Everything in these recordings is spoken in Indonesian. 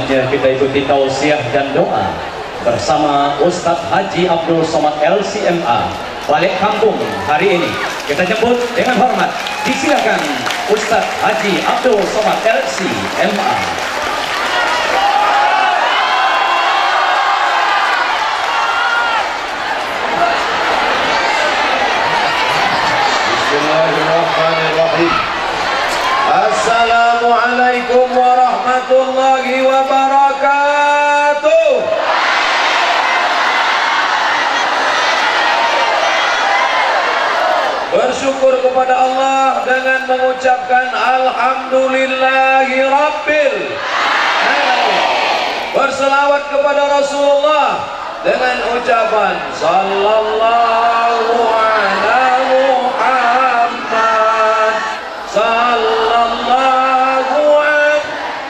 Selanjutnya kita ikuti tausiah dan doa bersama Ustadz Haji Abdul Somad LCMA balik kampung hari ini. Kita jemput dengan hormat. Disilakan Ustadz Haji Abdul Somad LCMA. Bismillahirrahmanirrahim. Assalamualaikum warahmatullahi wabarakatuh. Bersyukur kepada Allah dengan mengucapkan Alhamdulillahi Rabbil Alamin. Berselawat kepada Rasulullah dengan ucapan Sallallahu ala Muhammad Sallallahu alaihi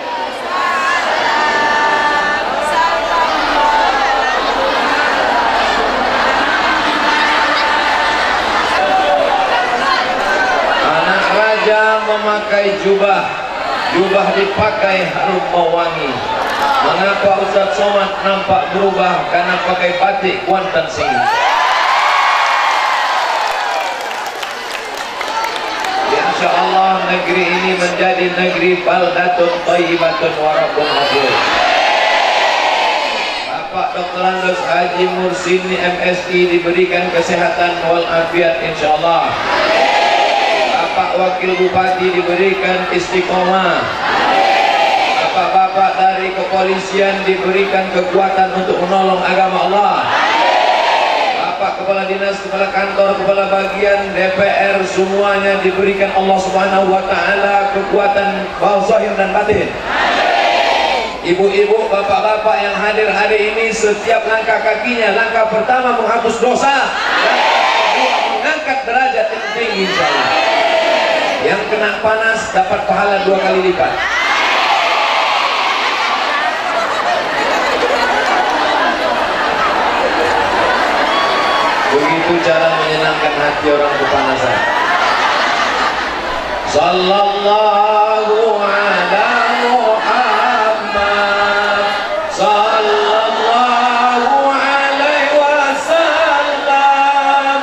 Anak raja memakai jubah, jubah dipakai harum mewangi. Mengapa Ustadz Somad nampak berubah? Karena pakai batik Kuantan Singh. InsyaAllah negeri ini menjadi negeri baldatun thayyibatun wa rabbun ghafur. Bapak Dr. Andes Haji Mursini MSI diberikan kesehatan walafiat insyaallah. Bapak Wakil Bupati diberikan istiqomah. Bapak-bapak dari kepolisian diberikan kekuatan untuk menolong agama Allah. Bapak Kepala Dinas, Kepala Kantor, Kepala Bagian, DPR, semuanya diberikan Allah Subhanahu wa Ta'ala kekuatan zahir dan batin. Ibu-ibu, bapak-bapak yang hadir hari ini, setiap langkah kakinya, langkah pertama menghapus dosa, langkah kedua mengangkat derajat yang tinggi insyaallah. Yang kena panas dapat pahala 2 kali lipat. Begitu cara menyenangkan hati orang kepanasan. Sallallahu ala Muhammad Sallallahu alaihi wasallam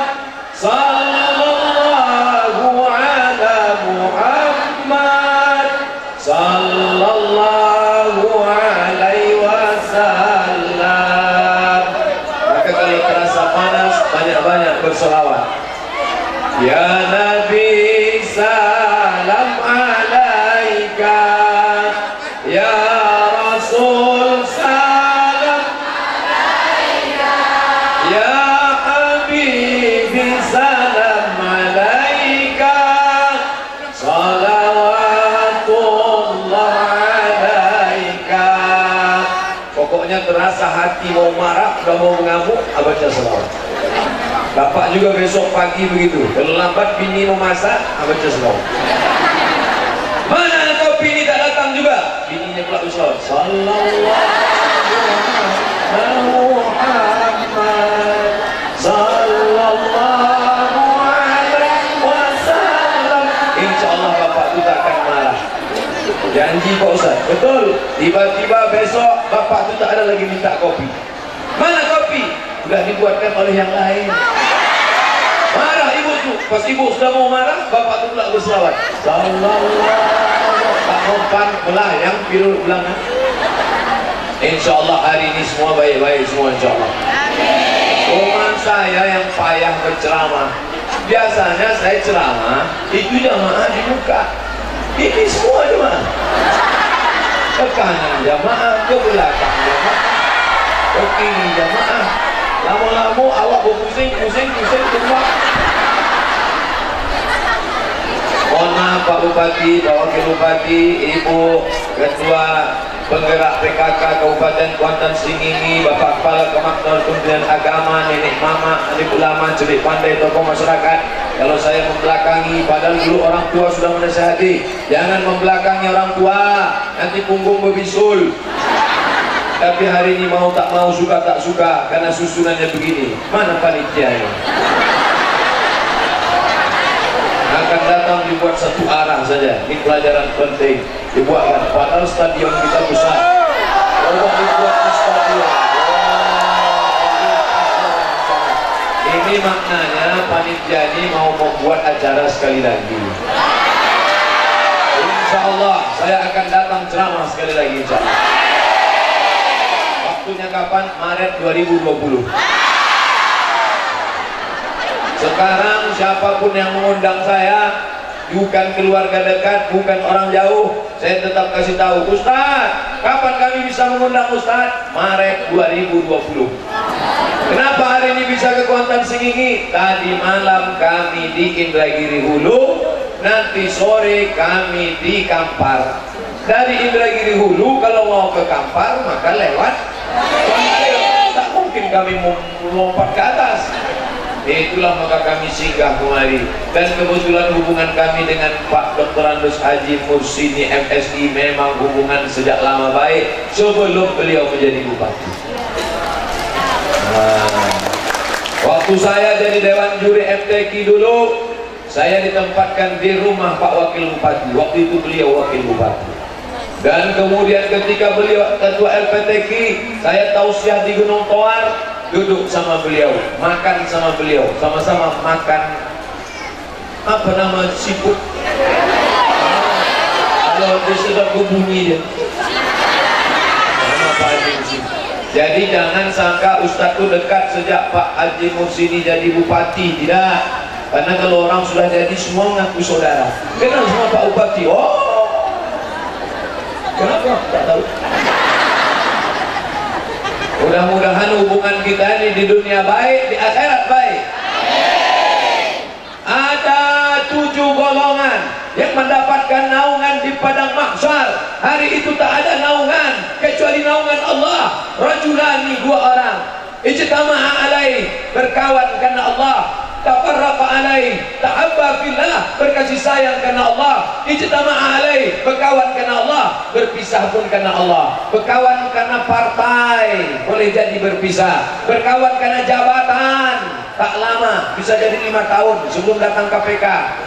Sallallahu ala Muhammad Sallallahu alaihi wasallam. Maka kalau terasa panas, banyak-banyak berselawat. Ya Nabi salam alaika, ya Rasul salam alaika, ya Habibi salam alaika, salawatullah alaika. Pokoknya terasa hati mau marah, udah mau mengamuk, baca selawat. Bapak juga besok pagi begitu, terlambat bini mau masak, baca selawat. Mana kau bini tak datang juga? Bininya pula berselawat. Sallallahu alaihi Muhammad Sallallahu alaihi wasallam. InsyaAllah bapak itu tak akan marah. Janji Pak Ustaz, betul. Tiba-tiba besok bapak itu tak ada lagi minta kopi. Mana kopi? Sudah dibuatkan oleh yang lain. Marah ibu tu, pas ibu sudah mau marah, bapak tu pula berselawat. Sallallahu tak mempan melayang biru belangan. InsyaAllah hari ini semua baik-baik semua insyaAllah. Cuma saya yang payah berceramah. Biasanya saya ceramah, itu jamaah di muka. Ini semua jamaah. Ke kanan jamaah, ke belakang jamaah, ke kiri jamaah. Lama-lama awak berpusing semua. Mohon maaf Pak Bupati, Pak Wakil Bupati, Ibu Ketua Penggerak PKK Kabupaten Kuantan Singini, Bapak Kepala Kemakmuran Kementerian Agama, Nenek Mama, alim ulama, celik pandai, tokoh masyarakat. Kalau saya membelakangi, padahal dulu orang tua sudah menasihati, jangan membelakangi orang tua, nanti punggung berbisul. Tapi hari ini mau tak mau, suka tak suka, karena susunannya begini. Mana panitianya? Akan datang dibuat satu arah saja. Ini pelajaran penting. Dibuatkan, padahal stadion kita besar. jadi mau membuat acara sekali lagi. Insya Allah saya akan datang ceramah sekali lagi, insya Allah. Waktunya kapan? Maret 2020. Sekarang siapapun yang mengundang saya, bukan keluarga dekat, bukan orang jauh, saya tetap kasih tahu, Ustaz, kapan kami bisa mengundang Ustaz? Maret 2020. Kenapa hari ini bisa ke Kuantan Singingi? Tadi malam kami di Indragiri Hulu, nanti sore kami di Kampar. Dari Indragiri Hulu kalau mau ke Kampar maka lewat Kuantan. Tak mungkin kami melompat ke atas. Itulah maka kami singgah kemari, dan kebetulan hubungan kami dengan Pak Dr. Andus Haji Mursini MSI memang hubungan sejak lama baik sebelum beliau menjadi bupati. Waktu saya jadi Dewan Juri MTQ dulu, saya ditempatkan di rumah Pak Wakil Bupati. Waktu itu beliau Wakil Bupati. Dan kemudian ketika beliau Ketua LPTQ, saya tausiah di Gunung Toar, duduk sama beliau, makan sama beliau, sama-sama makan apa nama siput. Kalau disedot bunyi dia. Nama Pak Haji Mursini. Jadi jangan sangka Ustadz dekat sejak Pak Haji Mursini jadi bupati, tidak. Karena kalau orang sudah jadi semua mengaku saudara. Kenal semua Pak Bupati. Oh, kenapa? Tak tahu. Mudah-mudahan hubungan kita ini di dunia baik, di akhirat baik. Ada 7 golongan yang mendapatkan naungan di padang mahsyar. Hari itu tak ada naungan kecuali naungan Allah. Rajulani, 2 orang, ijtama'a alaih, berkawan karena Allah. Tafarraqa alaih, ta'abba fillah, berkasih sayang karena Allah. Ijtama'a alaih, berkawan karena Allah, berpisah pun karena Allah. Berkawan karena partai, boleh jadi berpisah. Berkawan karena jabatan, tak lama, bisa jadi 5 tahun sebelum datang KPK.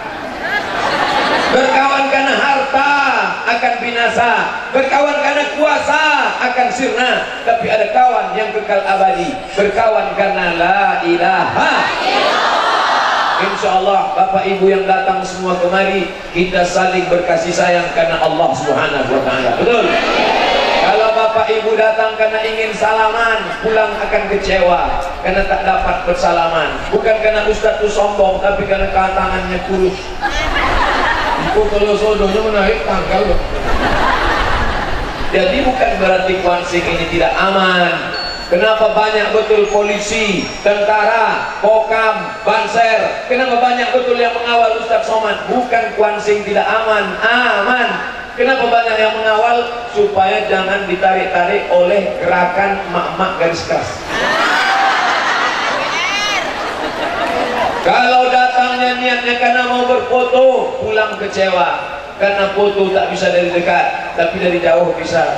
Berkawan karena harta akan binasa, berkawan karena kuasa akan sirna, tapi ada kawan yang kekal abadi, berkawan karena la ilaha illallah. Insya Allah Bapak Ibu yang datang semua kemari, kita saling berkasih sayang karena Allah Subhanahu wa Ta'ala. Betul? Kalau Bapak Ibu datang karena ingin salaman, pulang akan kecewa karena tak dapat bersalaman. Bukan karena Ustadz itu sombong, tapi karena tangannya kurus. Itu kalau sodonya menaik tanggal. Jadi bukan berarti Kuansing ini tidak aman. Kenapa banyak betul polisi, tentara, Kokam, Banser? Kenapa banyak betul yang mengawal Ustadz Somad? Bukan Kuansing tidak aman, aman. Kenapa banyak yang mengawal? Supaya jangan ditarik-tarik oleh gerakan mak-mak garis keras. Kalau datangnya niatnya karena mau berfoto, pulang kecewa. Karena foto tak bisa dari dekat, tapi dari jauh bisa.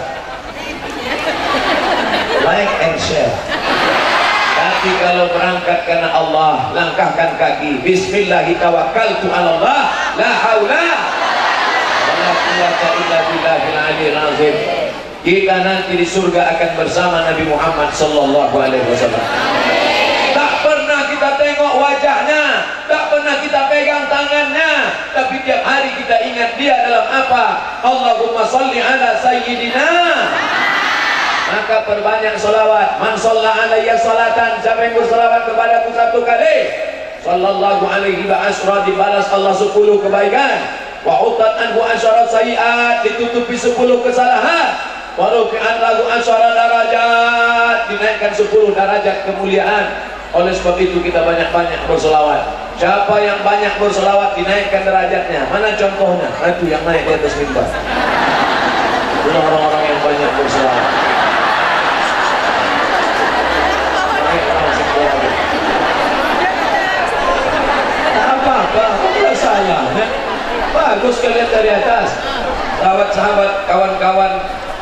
Like and share. Tapi kalau berangkat karena Allah, langkahkan kaki. Bismillahi tawakkaltu 'ala Allah, la haula wala quwwata illa billahil aliyil azim. Kita nanti di surga akan bersama Nabi Muhammad sallallahu alaihi wasallam. Tak pernah kita tengok wajahnya, tak pernah kita pegang tangannya, tapi tiap hari kita ingat dia dalam apa? Allahumma salli ala sayyidina. Maka perbanyak salawat. Man shalla alayya salatan, siapa yang bersalawat kepadaku 1 kali, sallallahu alaihi wa asra, dibalas Allah 10 kebaikan. Wa utat anhu asyara sayiat, ditutupi 10 kesalahan. Wa rufi'an lahu asyara darajat, dinaikkan 10 derajat kemuliaan. Oleh sebab itu kita banyak-banyak berselawat. Siapa yang banyak berselawat dinaikkan derajatnya. Mana contohnya? Itu yang naik di atas mimbar. Orang-orang yang banyak berselawat. Saya bagus kalian dari atas. Sahabat-sahabat, kawan-kawan,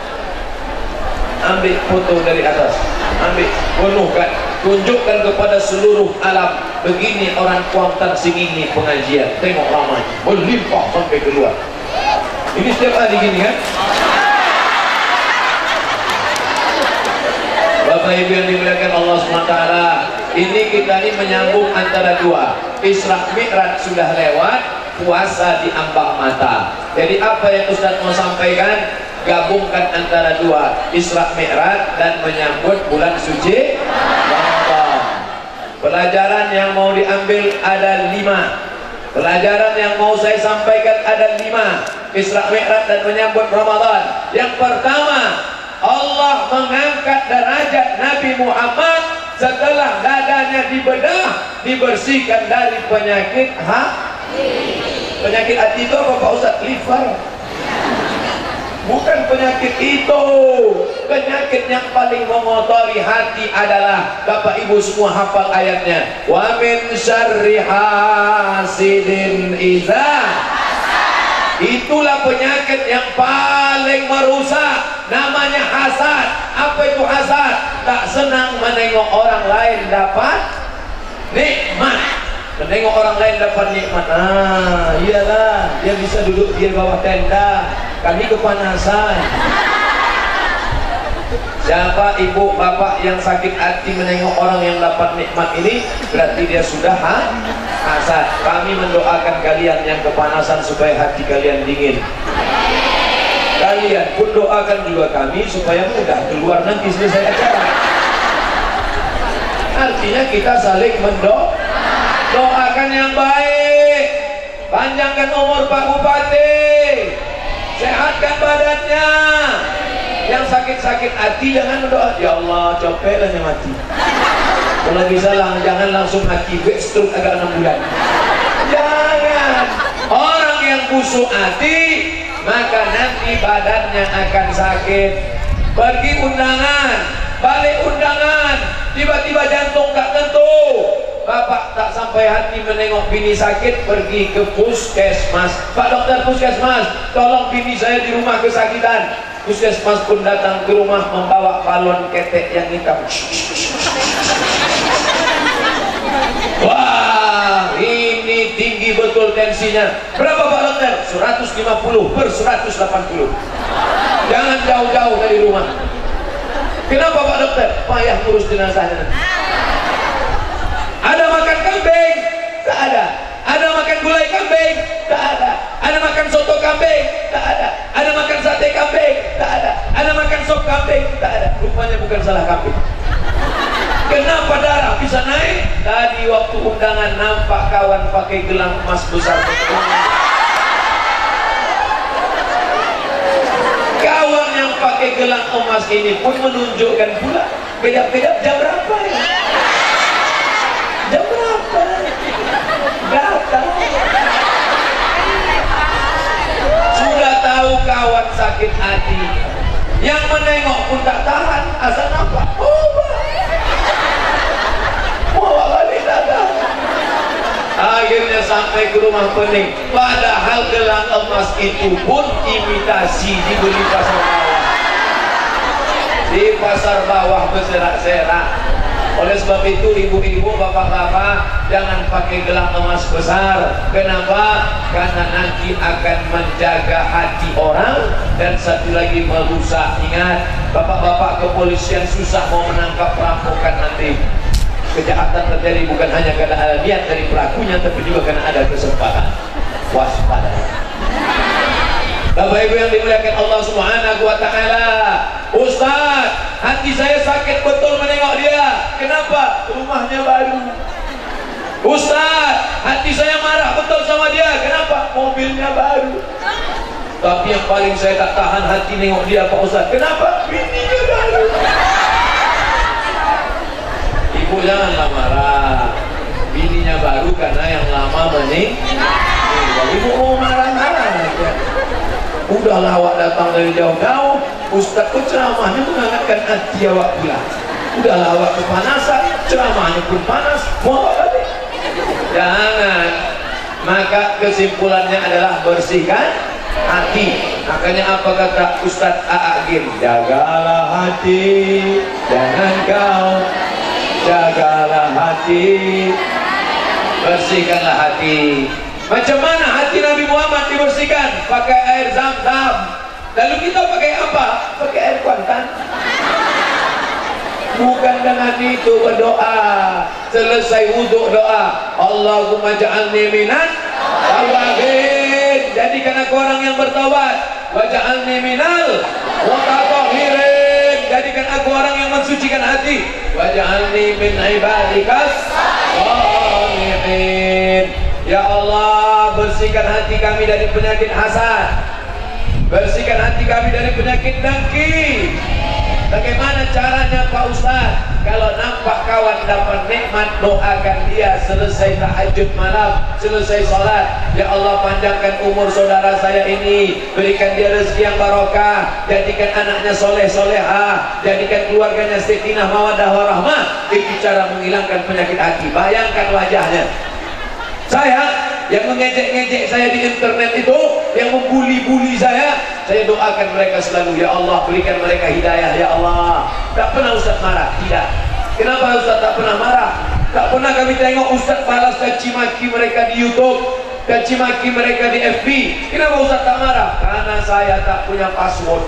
ambil foto dari atas, ambil, penuhkan, tunjukkan kepada seluruh alam. Begini orang Kuantan Singingi pengajian. Tengok ramai, berlimpah sampai keluar. Ini setiap hari gini kan? Bapak Ibu yang dimuliakan Allah SWT, ini kita ini menyambung antara dua. Isra Mi'raj sudah lewat, puasa diambang mata. Jadi apa yang Ustaz mau sampaikan, gabungkan antara dua, Isra Mi'raj dan menyambut bulan suci Ramadan. Pelajaran yang mau diambil ada 5. Pelajaran yang mau saya sampaikan ada 5. Isra Mi'raj dan menyambut Ramadan. Yang pertama, Allah mengangkat derajat Nabi Muhammad setelah dadanya dibedah, dibersihkan dari penyakit hati. Penyakit hati itu apa Pak Ustaz? Liver. Bukan penyakit itu. Penyakit yang paling mengotori hati adalah, Bapak Ibu semua hafal ayatnya, wa min syarri hasidin idza. Itulah penyakit yang paling merusak, namanya hasad. Apa itu hasad? Tak senang menengok orang lain dapat nikmat. Menengok orang lain dapat nikmat. Iyalah, dia bisa duduk di bawah tenda, kami kepanasan. Siapa ibu bapak yang sakit hati menengok orang yang dapat nikmat ini, berarti dia sudah hasad. Kami mendoakan kalian yang kepanasan supaya hati kalian dingin. Kalian pun doakan juga kami supaya mudah keluar nanti selesai acara. Artinya kita saling doakan yang baik. Panjangkan umur Pak Bupati, sehatkan badannya. Yang sakit-sakit hati jangan berdoa, ya Allah capeklah yang mati. Kalau bisa jangan langsung mati, stroke agak 6 bulan. Jangan. Orang yang busuk hati, maka nanti badannya akan sakit. Pergi undangan, balik undangan, tiba-tiba jantung tak tentu. Bapak tak sampai hati menengok bini sakit, pergi ke puskesmas. Pak dokter puskesmas, tolong bini saya di rumah kesakitan. Puskesmas pun datang ke rumah membawa balon ketek yang hitam. Wah, ini tinggi betul tensinya. Berapa Pak dokter? 150/180. Jangan jauh-jauh dari rumah. Kenapa Pak dokter? Payah ngurus jenazahnya. Ada makan kambing? Tak ada. Ada makan gulai kambing? Tak ada. Ada makan soto kambing? Tak ada. Ada makan sate kambing? Tak ada. Ada makan sop kambing? Tak ada. Rupanya bukan salah kambing. Kenapa darah bisa naik? Tadi waktu undangan nampak kawan pakai gelang emas besar. Kawan yang pakai gelang emas ini pun menunjukkan pula beda-beda jam berapa ya? Jam berapa? Datang. Sudah tahu kawan sakit hati, yang menengok pun tak tahan, asal nampak bawa balik datang. Akhirnya sampai ke rumah pening. Padahal gelang emas itu pun imitasi, dibeli pasar bawah. Di pasar bawah berserak-serak. Oleh sebab itu ibu-ibu, bapak-bapak, jangan pakai gelang emas besar. Kenapa? Karena nanti akan menjaga hati orang, dan satu lagi merusak. Ingat, bapak-bapak kepolisian susah mau menangkap perampokan nanti. Kejahatan terjadi bukan hanya karena ada niat dari pelakunya, tapi juga karena ada kesempatan. Waspada. Bapak Ibu yang dimuliakan Allah Subhanahu wa taala, Ustaz, hati saya sakit betul menengok dia. Kenapa? Rumahnya baru. Ustaz, hati saya marah betul sama dia. Kenapa? Mobilnya baru. Tapi yang paling saya tak tahan hati nengok dia Pak Ustaz. Kenapa? Bininya baru. Ibu janganlah marah. Bininya baru karena yang lama meninggal. Ibu mau marah-marah aja. Udahlah awak datang dari jauh-jauh, Ustaz pun ceramahnya mengangkatkan hati awak pula. Udahlah awak kepanasan, ceramahnya pun panas, mau apa balik? Jangan. Maka kesimpulannya adalah bersihkan hati. Makanya apa kata Ustaz A'agim? Jagalah hati, jangan kau. Jagalah hati, bersihkanlah hati. Macam mana hati Nabi Muhammad dibersihkan? Pakai air Zam-Zam. Lalu kita pakai apa? Pakai air Kuantan. Bukan dengan itu berdoa. Selesai wuduk doa, Allahumma ja'alni minan tawabin. Jadikan aku orang yang bertaubat. Wa ja'alni minal mutatahhirin. Jadikan aku orang yang mensucikan hati. Wa ja'alni min ibadikas shalihin. Ya Allah, bersihkan hati kami dari penyakit hasad. Bersihkan hati kami dari penyakit dengki. Bagaimana caranya Pak Ustaz? Kalau nampak kawan dapat nikmat, doakan dia selesai tahajud malam, selesai sholat. Ya Allah, panjangkan umur saudara saya ini, berikan dia rezeki yang barokah, jadikan anaknya soleh solehah, jadikan keluarganya sakinah mawaddah warahmah. Itu cara menghilangkan penyakit hati. Bayangkan wajahnya. Saya yang mengejek-ngejek saya di internet itu, yang membuli-buli saya doakan mereka selalu. Ya Allah, berikan mereka hidayah. Ya Allah, tak pernah Ustaz marah. Tidak. Kenapa Ustaz tak pernah marah? Tak pernah kami tengok Ustaz balas caci maki mereka di YouTube, caci maki mereka di FB. Kenapa Ustaz tak marah? Karena saya tak punya password.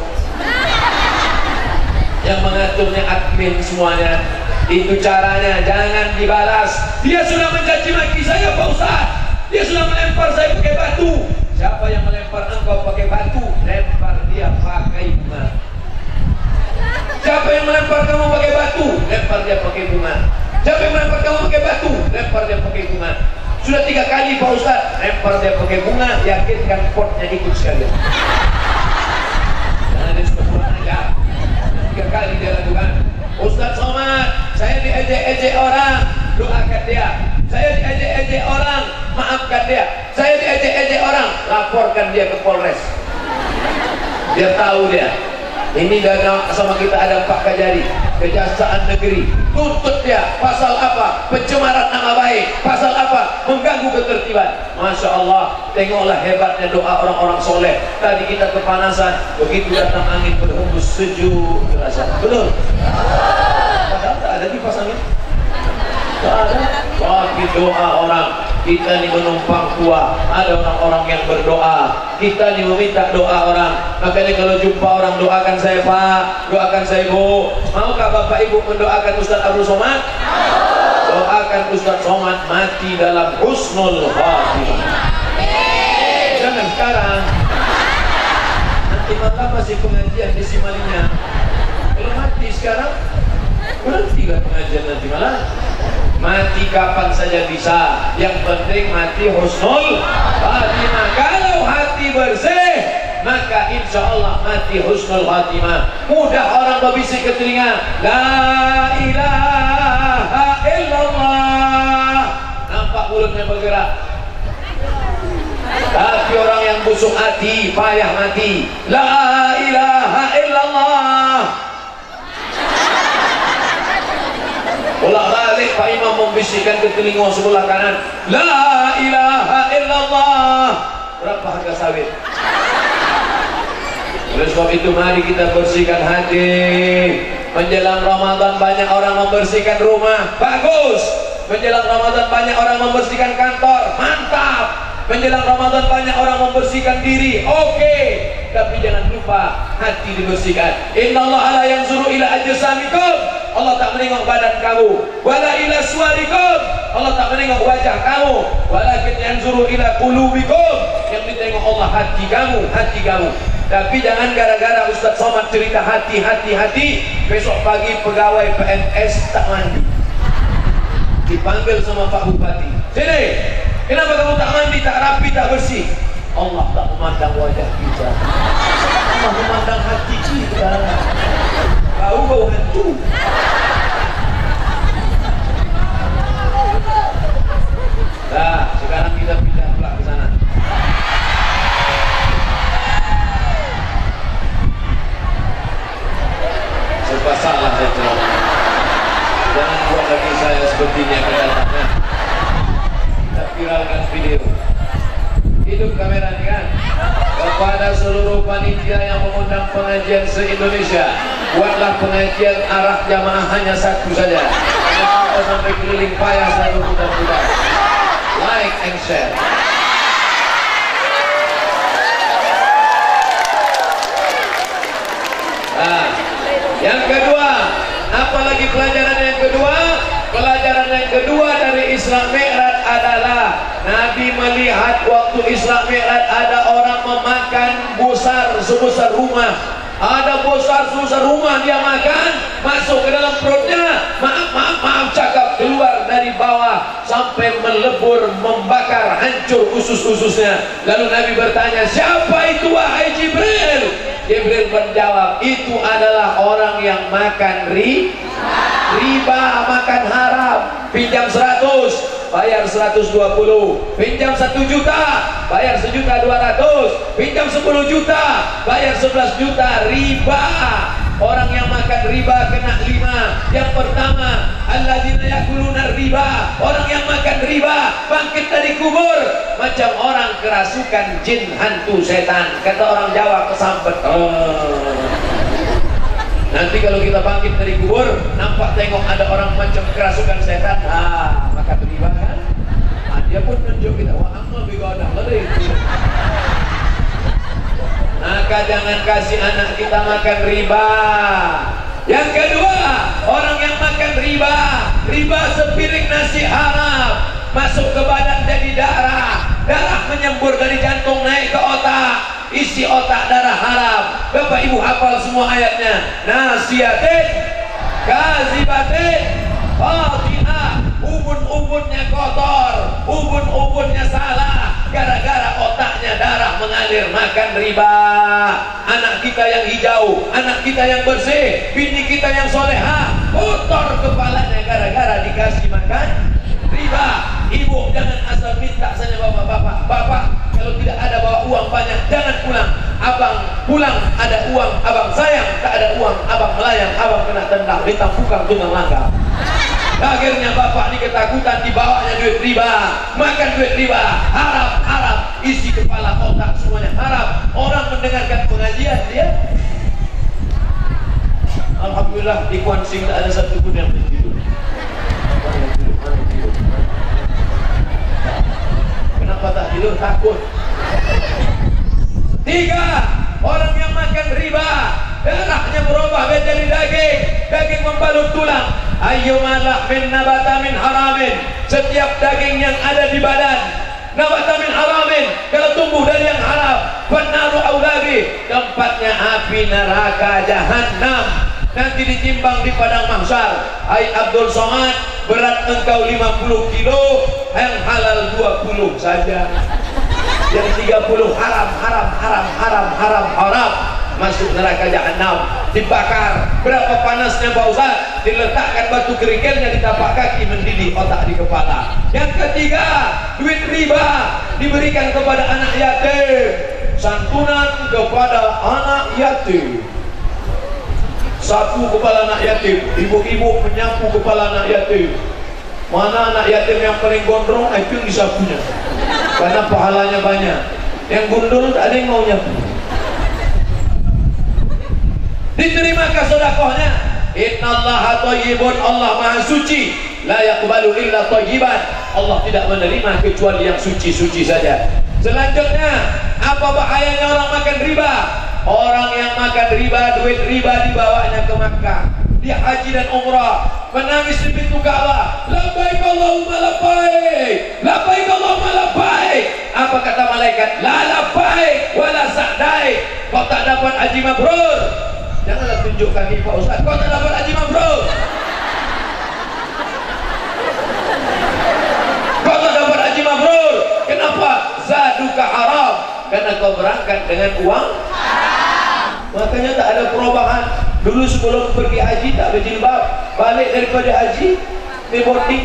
Yang mengaturnya admin semuanya. Itu caranya, jangan dibalas. Dia sudah mencaci maki saya Pak Ustaz. Dia sudah melempar saya pakai batu. Siapa yang melempar engkau pakai batu? Lempar dia pakai bunga. Siapa yang melempar kamu pakai batu? Lempar dia pakai bunga. Siapa yang melempar kamu pakai batu? Lempar dia pakai bunga. Sudah 3 kali Pak Ustaz, lempar dia pakai bunga. Yakinkan potnya ikut sekalian. Jangan dia sudah pulang aja. 3 kali dia lakukan. Ustaz Somad, saya diejek-ejek orang, doakan dia. Saya diejek-ejek orang, maafkan dia. Saya diejek-ejek orang, laporkan dia ke Polres. Dia tahu dia. Ini dana sama kita ada Pak Kajari, Kejaksaan Negeri. Tuntut dia, pasal apa? Pencemaran nama baik. Pasal apa? Mengganggu ketertiban. Masya Allah, tengoklah hebatnya doa orang-orang soleh. Tadi kita kepanasan, begitu datang angin berhembus sejuk terasa. Betul? Padahal tak ada dipasangin. Tak ada. Tapi doa orang. Kita ni menumpang kuah. Ada orang-orang yang berdoa. Kita ni meminta doa orang. Makanya kalau jumpa orang, doakan saya Pak, doakan saya Bu. Maukah Bapak Ibu mendoakan Ustaz Abdul Somad? Doakan Ustaz Somad mati dalam husnul khatimah. Jangan sekarang. Nanti malam masih pengajian di Simalinya. Kalau mati sekarang, berhentilah pengajian nanti malam. Mati kapan saja bisa. Yang penting mati husnul khatimah. Kalau hati bersih, maka insya Allah mati husnul khatimah. Mudah orang berbisik ke telinga, la ilaha illallah. Nampak mulutnya bergerak. Tapi orang yang busuk hati, payah mati. La ilaha illallah. Bolak-balik Pak Imam membisikkan ke telinga sebelah kanan, la ilaha illallah. Berapa harga sawit? Oleh sebab itu mari kita bersihkan hati. Menjelang Ramadan banyak orang membersihkan rumah, bagus. Menjelang Ramadan banyak orang membersihkan kantor, mantap. Menjelang Ramadan banyak orang membersihkan diri, oke. Tapi jangan lupa hati dibersihkan. Innallaha la yanzuru ila ajsamikum. Allah tak menengok badan kamu. Wala ila suwarikum. Allah tak menengok wajah kamu. Walakin yanzuru ila qulubikum. Yang ditengok Allah hati kamu, hati kamu. Tapi jangan gara-gara Ustaz Somad cerita hati, besok pagi pegawai PNS tak mandi. Dipanggil sama Pak Bupati. Sini, kenapa kamu tak mandi, tak rapi, tak bersih? Allah tak memandang wajah kita. Allah memandang hati kita. Bau hantu. Nah, sekarang kita pindah pula ke sana. Serba salah saya jawab. Jangan buat lagi saya seperti ini akan datangnya. Kita viralkan video. Hidup kamera ini kan. Kepada seluruh panitia yang mengundang pengajian se-Indonesia, buatlah pengajian arah jamaah hanya satu saja. Kita sampai keliling payah selalu putar-putar. Like and share. Nah, yang kedua, Apalagi pelajaran yang kedua? Pelajaran yang kedua dari Isra Mi'raj adalah Nabi melihat waktu Isra Mi'raj ada orang memakan besar sebesar rumah. Ada besar sebesar rumah dia makan, masuk ke dalam perutnya, maaf cakap, keluar dari bawah sampai melebur, membakar, hancur usus-ususnya. Lalu Nabi bertanya, siapa itu wahai Jibril? Jibril menjawab, itu adalah orang yang makan riba, makan haram. Pinjam 100, bayar 120. Pinjam 1 juta, bayar 1.200.000. Pinjam 10 juta, bayar 11 juta. Riba. Orang yang makan riba kena 5. Yang pertama, alladzina yakuluna riba. Orang yang makan riba bangkit dari kubur macam orang kerasukan jin, hantu, setan. Kata orang Jawa, kesambet. Nanti kalau kita bangkit dari kubur, nampak tengok ada orang macam kerasukan setan, makan riba kan? Dia pun nunjuk kita, wah amal bigodah lari. Maka jangan kasih anak kita makan riba. Yang kedua, orang yang makan riba sepiring nasi haram, masuk ke badan jadi darah menyembur dari jantung naik ke otak, isi otak darah haram. Bapak ibu hafal semua ayatnya. Nasiatin, kazibatin, fatinah. Ubun-ubunnya kotor, ubun-ubunnya salah, gara-gara otaknya darah mengalir makan riba. Anak kita yang hijau, anak kita yang bersih, bini kita yang soleha, kotor kepalanya gara-gara dikasih makan riba. Ibu jangan asal minta saja bapak-bapak. Bapak kalau tidak ada bawa uang banyak jangan pulang. Abang pulang ada uang, abang sayang. Tak ada uang, abang melayang, abang kena tendang, ditampukan tunggang langgar. Akhirnya bapak ini ketakutan, dibawanya duit riba, makan duit riba, haram, isi kepala otak semuanya haram. Orang mendengarkan pengajian dia, alhamdulillah di Kuan Sing tak ada satu pun yang tidur. Kenapa tak tidur? Takut. 3. Orang yang makan riba, darahnya berubah menjadi daging membalut tulang. Ayyuma lahmin nabata min haramin. Setiap daging yang ada di badan nabata min haramin, kalau tumbuh dari yang haram, fannaru aulabi, tempatnya api neraka jahanam. Nanti ditimbang di padang mahsyar. Hai Abdul Somad, berat engkau 50 kilo, yang halal 20 saja. Yang 30 haram, masuk neraka jahanam, dibakar. Berapa panasnya Pak Ustaz? Diletakkan batu kerikilnya di tapak kaki, mendidih otak di kepala. Yang ketiga, duit riba diberikan kepada anak yatim, santunan kepada anak yatim. Sapu kepala anak yatim, ibu-ibu menyapu kepala anak yatim. Mana anak yatim yang paling gondrong, itu yang disapunya, karena pahalanya banyak. Yang gundul tak ada yang mau nyapu. Diterimakah sedekahnya? Innallaha thayyibun, Allah maha suci, la yaqbalu illa thayyiban. Allah tidak menerima kecuali yang suci-suci saja. Selanjutnya, apa bahayanya orang makan riba? Orang yang makan riba, duit riba dibawanya ke Makkah, dia haji dan umrah, menangis di pintu Ka'bah, labbaik Allahumma labbaik, labbaik Allahumma labbaik. Apa kata malaikat? La labbaik wala sa'daik. Kau tak dapat haji mabrur. Janganlah tunjuk kaki Pak Ustaz, kau tak dapat haji mabrur. Kau tak dapat haji mabrur. Kenapa? Zaduka haram, karena kau berangkat dengan uang haram. Makanya tak ada perubahan. Dulu sebelum pergi haji tak berjilbab, balik daripada haji boarding.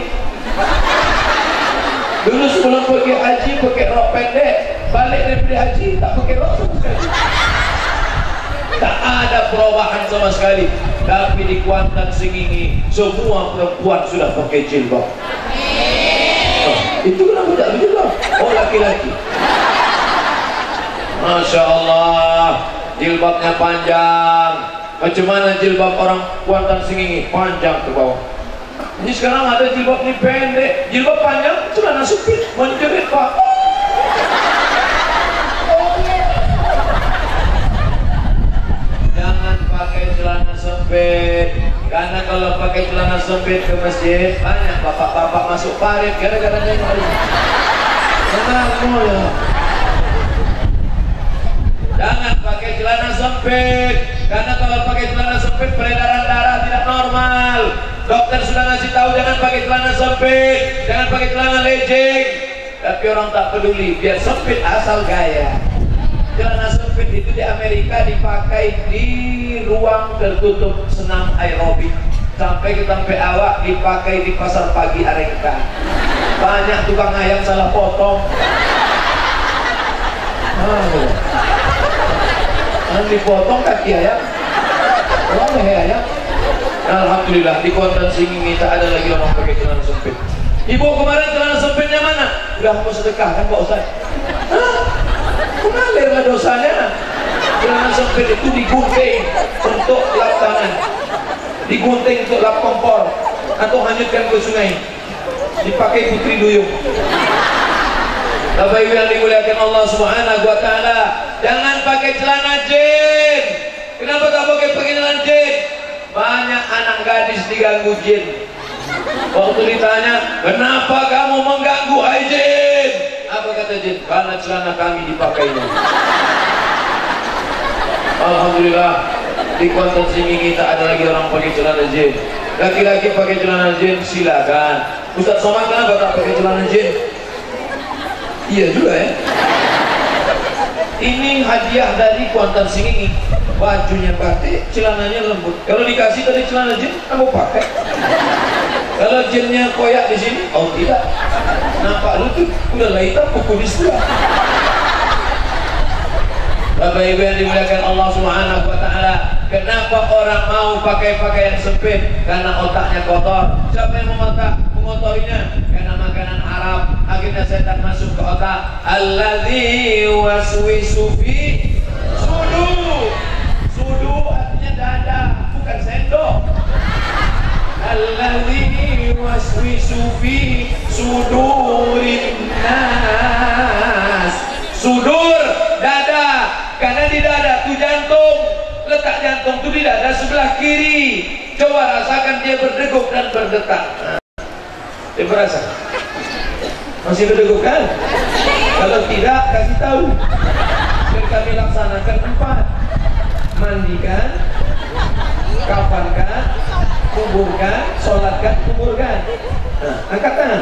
Dulu sebelum pergi haji pakai rok pendek, balik daripada haji tak pakai rok sama sekali. Tak ada perubahan sama sekali. Tapi di Kuantan Sengingi semua perempuan sudah pakai jilbab. Itu kenapa tak berjilbab? Oh, laki-laki. Masya Allah, jilbabnya panjang. Macam mana jilbab orang Kuantan Sengingi? Panjang ke bawah. Ini sekarang ada jilbab ni pendek, jilbab panjang, celana sempit, menjerit Pak. Jangan pakai celana sempit. Karena kalau pakai celana sempit ke masjid, banyak bapak-bapak masuk parit gara-gara nengok. Kenapa ya? Jangan pakai celana sempit, karena kalau pakai celana sempit peredaran darah tidak normal. Dokter sudah ngasih tahu jangan pakai celana sempit, jangan pakai celana legging. Tapi orang tak peduli, biar sempit asal gaya. Celana sempit itu di Amerika dipakai di ruang tertutup senam aerobik. Sampai awak dipakai di pasar pagi Arengka. Banyak tukang ayam salah potong. Dipotong kaki ayam. Oh ayam. Alhamdulillah di Kuantan Singing tak ada lagi orang pakai celana sempit. Ibu kemarin celana sempitnya mana? Udah mau sedekah kan Pak Ustaz? Mengalir lah dosanya. Celana sempit itu digunting untuk lap tangan, digunting untuk lap kompor, atau hanyutkan ke sungai, dipakai putri duyung. Bapak Ibu yang dimuliakan Allah Subhanahu wa Ta'ala, jangan pakai celana jin. Kenapa tak pakai celana jin? Banyak anak gadis diganggu jin. Waktu ditanya, kenapa kamu mengganggu hai jin? Apa kata jin? Karena celana kami dipakainya. Alhamdulillah di Kuantan Singing tak ada lagi orang pakai celana jin. Laki-laki pakai celana jin silakan. Ustaz Somad kenapa tak pakai celana jin? Iya juga ya. Ini hadiah dari Kuantan Singing. Bajunya batik, celananya lembut. Kalau dikasih tadi celana jin, kamu pakai. Kalau jinnya koyak di sini, oh tidak. Nampak lutut, udah lah hitam kuku di sebelah. Bapak Ibu yang dimuliakan Allah Subhanahu wa Ta'ala, kenapa orang mau pakai pakaian sempit? Karena otaknya kotor. Siapa yang mengotorinya? Karena makanan Arab. Akhirnya setan masuk ke otak. Alladzi waswisu fi sudur. Sudur artinya dada, bukan sendok. Alladzi waswisu fi sudurin nas. Sudur, dada. Karena di dada itu jantung, letak jantung itu di dada sebelah kiri. Coba rasakan dia berdegup dan berdetak. Dia berasa? Masih berdegup kan? Kalau tidak, kasih tahu. Dan kami laksanakan 4. Mandikan, kafankan, kuburkan, sholatkan, kuburkan. Nah, angkat tangan.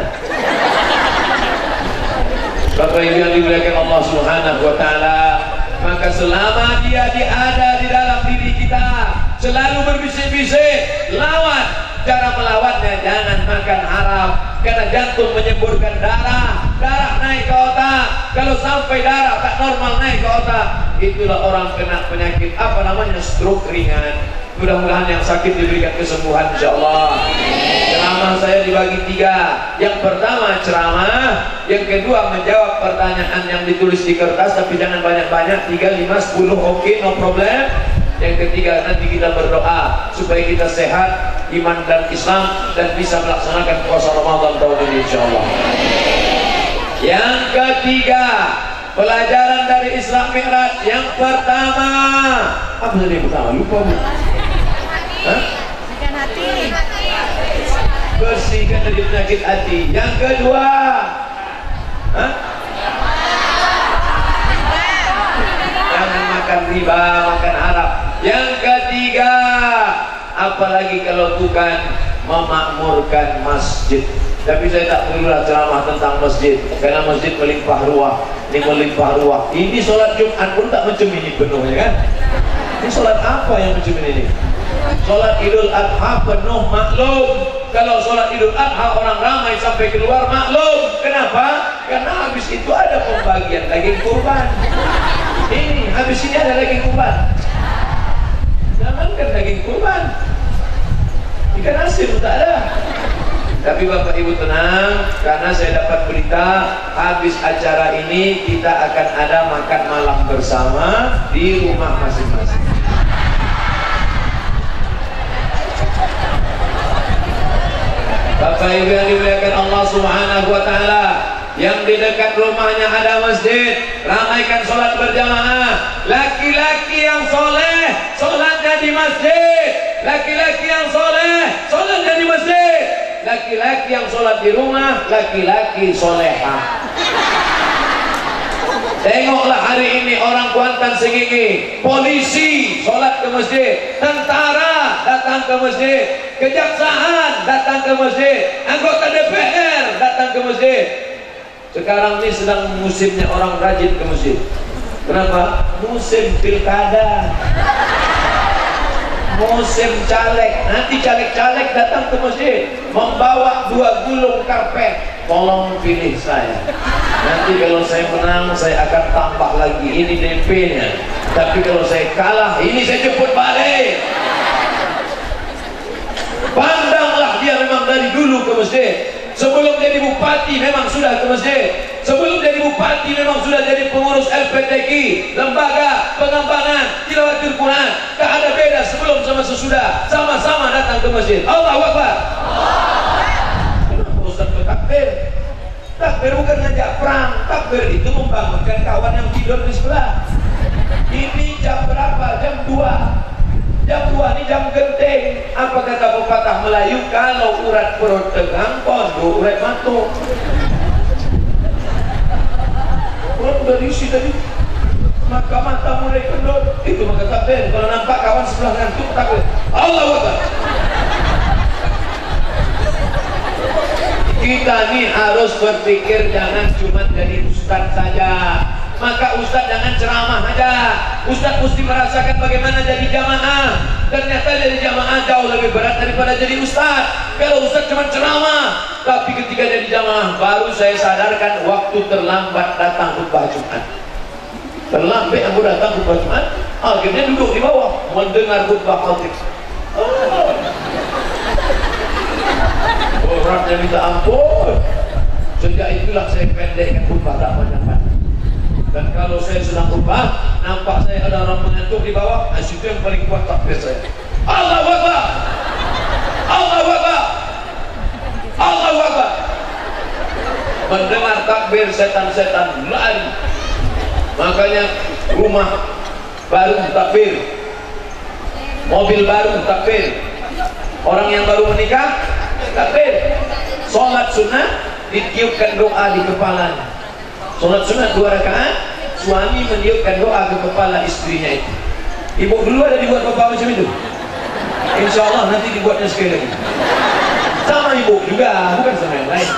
Bapak Ibu yang dimuliakan Allah Subhanahu wa Ta'ala, maka selama dia ada di dalam diri kita, selalu berbisik-bisik, lawan. Cara melawannya, jangan makan haram, karena jantung menyemburkan darah, darah naik ke otak. Kalau sampai darah tak normal naik ke otak, itulah orang kena penyakit apa namanya, stroke ringan. Mudah-mudahan yang sakit diberikan kesembuhan insyaallah. Ceramah saya dibagi 3. Yang pertama ceramah, yang kedua menjawab pertanyaan yang ditulis di kertas, tapi jangan banyak-banyak, 3, 5, 10, oke, no problem. Yang ketiga nanti kita berdoa supaya kita sehat iman dan Islam dan bisa melaksanakan puasa Ramadan tahun ini insyaallah. Yang ketiga, pelajaran dari Isra Mi'raj. Yang pertama, apa tadi yang pertama? Lupa Bu. Hah? Bersihkan dari penyakit hati. Yang kedua, hah? Jangan makan riba, makan haram. Yang ketiga, apalagi kalau bukan memakmurkan masjid. Tapi saya tak perlulah ceramah tentang masjid, karena masjid melimpah ruah. Ini melimpah ruah. Ini sholat Jumat pun tak macam ini penuhnya kan? Ini sholat apa yang macam ini? Sholat Idul Adha penuh maklum. Kalau sholat Idul Adha orang ramai sampai keluar maklum. Kenapa? Karena habis itu ada pembagian daging kurban. Ini habis ini ada daging kurban. Jangankan daging kurban, ikan asin tak ada. Tapi Bapak Ibu tenang, karena saya dapat berita habis acara ini kita akan ada makan malam bersama di rumah masing-masing. Bapak Ibu yang dimuliakan Allah Subhanahu wa Ta'ala, yang di dekat rumahnya ada masjid, ramaikan sholat berjamaah. Laki-laki yang soleh sholatnya di masjid, laki-laki yang soleh sholat di rumah, laki-laki soleha. Tengoklah hari ini orang Kuantan Sengingi, polisi sholat ke masjid, tentara datang ke masjid, kejaksaan datang ke masjid, anggota DPR datang ke masjid. Sekarang ini sedang musimnya orang rajin ke masjid. Kenapa? Musim pilkada, musim caleg. Nanti caleg-caleg datang ke masjid membawa 2 gulung karpet. Tolong pilih saya. Nanti kalau saya menang, saya akan tambah lagi. Ini DP-nya. Tapi kalau saya kalah, ini saya jemput balik. Pandanglah dia memang dari dulu ke masjid. Sebelum jadi bupati memang sudah ke masjid. Sebelum jadi bupati memang sudah jadi pengurus LPTQ, lembaga pengembangan tilawatul Quran. Tak ada beda sebelum sama sesudah. Sama-sama datang ke masjid. Allahu Akbar. Kenapa Ustaz bertakbir? Takbir bukan ngajak perang. Takbir itu membangunkan kawan yang tidur di sebelah. Ini jam berapa? Jam 2. Jam 2 ini jam genting. Apa kata pepatah Melayu? Kalau urat perut tegang, pondok urat matuk. Perut udah diisi tadi, maka mata mulai kendor. Itu maka takbir. Kalau nampak kawan sebelah ngantuk, takbir. Allahu Akbar. Kita nih harus berpikir jangan cuma jadi ustaz saja. Maka ustaz jangan ceramah aja. Ustaz mesti merasakan bagaimana jadi jamaah. Ternyata jadi jamaah jauh lebih berat daripada jadi ustaz. Kalau ustaz cuma ceramah, tapi ketika jadi jamaah baru saya sadarkan waktu terlambat datang khutbah Jumat. Terlambat aku datang khutbah Jumat, akhirnya duduk di bawah mendengar khutbah khatib. Beratnya minta ampun. Sejak itulah saya pendekkan khutbah tak banyak-banyak. Dan kalau saya sedang khutbah, nampak saya ada orang mengantuk di bawah, itu yang paling kuat takbir saya. Allahu Akbar. Allahu Akbar. Allahu Akbar. Mendengar takbir setan-setan lari. Makanya rumah baru takbir, mobil baru takbir, orang yang baru menikah takbir, sholat sunnah ditiupkan doa di kepalanya. Sholat sunat 2 rakaat, suami meniupkan doa ke kepala istrinya itu. Ibu dulu ada dibuat bapak macam itu? Insya Allah nanti dibuatnya sekali lagi. Sama ibu juga, bukan sama yang lain.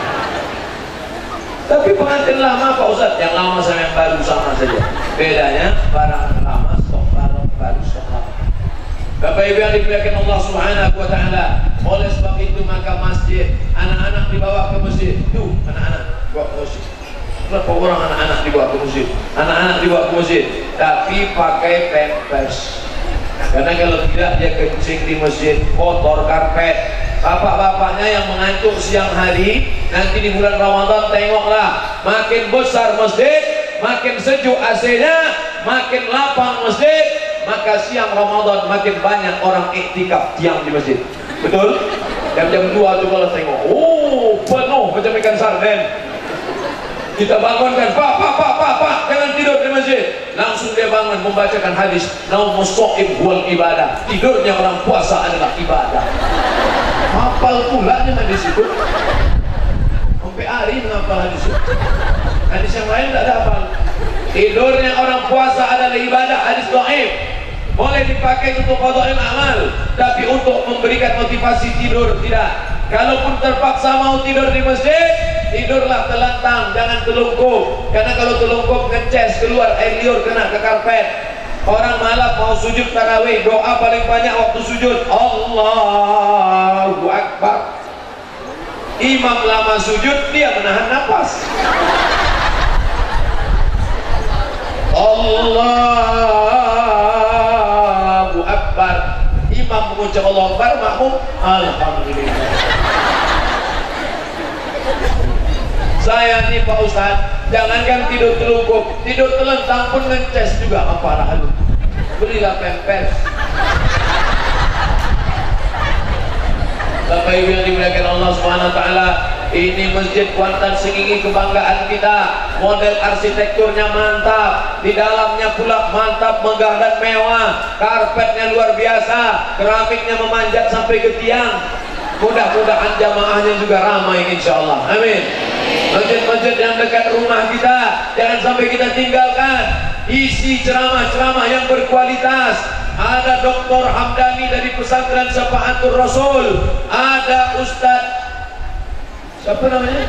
Tapi pengantin lama Pak Ustadz, yang lama sama yang baru sama saja. Bedanya barang lama stok baru stok lama. Bapak Ibu yang dimuliakan Allah Subhanahu wa taala. Oleh sebab itu maka masjid, anak-anak dibawa ke masjid. Tuh, anak-anak bawa ke masjid. Berapa orang anak-anak dibawa ke masjid? Anak-anak dibawa ke masjid, tapi pakai pampers. Karena kalau tidak dia kencing di masjid, kotor karpet. Bapak-bapaknya yang mengantuk siang hari, nanti di bulan Ramadan tengoklah, makin besar masjid, makin sejuk AC-nya, makin lapang masjid, maka siang Ramadan makin banyak orang iktikaf diam di masjid. Betul? Jam-jam 2 tuh kalau tengok, oh penuh macam ikan sarden. Kita bangunkan, pak, jangan tidur di masjid. Langsung dia bangun membacakan hadis, naumus shaim wal ibadah. Tidurnya orang puasa adalah ibadah. Hafal pula nih hadis itu. Sampai hari menghafal hadis itu. Hadis yang lain tidak ada hafal. Tidurnya orang puasa adalah ibadah, hadis dhaif. Boleh dipakai untuk qada'il amal, tapi untuk memberikan motivasi tidur tidak. Kalaupun terpaksa mau tidur di masjid, tidurlah telentang, jangan telungkup. Karena kalau telungkup ngeces keluar air liur kena ke karpet. Orang malam mau sujud tarawih, doa paling banyak waktu sujud Allahu Akbar. Imam lama sujud, dia menahan nafas. Allahu Akbar. Imam mengucap Allahu Akbar, makmum alhamdulillah. Saya nih Pak Ustadz, jangankan tidur telungkup, tidur telentang pun ngeces juga apa lu. Belilah pampers. Bapak Ibu yang dimuliakan Allah Subhanahu wa taala, ini Masjid Kuantan Sengingi kebanggaan kita. Model arsitekturnya mantap, di dalamnya pula mantap, megah dan mewah. Karpetnya luar biasa, keramiknya memanjat sampai ke tiang. Mudah-mudahan jamaahnya juga ramai insyaallah. Amin. Masjid-masjid yang dekat rumah kita jangan sampai kita tinggalkan. Isi ceramah-ceramah yang berkualitas. Ada Dr. Hamdani dari Pesantren Syafaatul Rasul, ada Ustaz siapa namanya?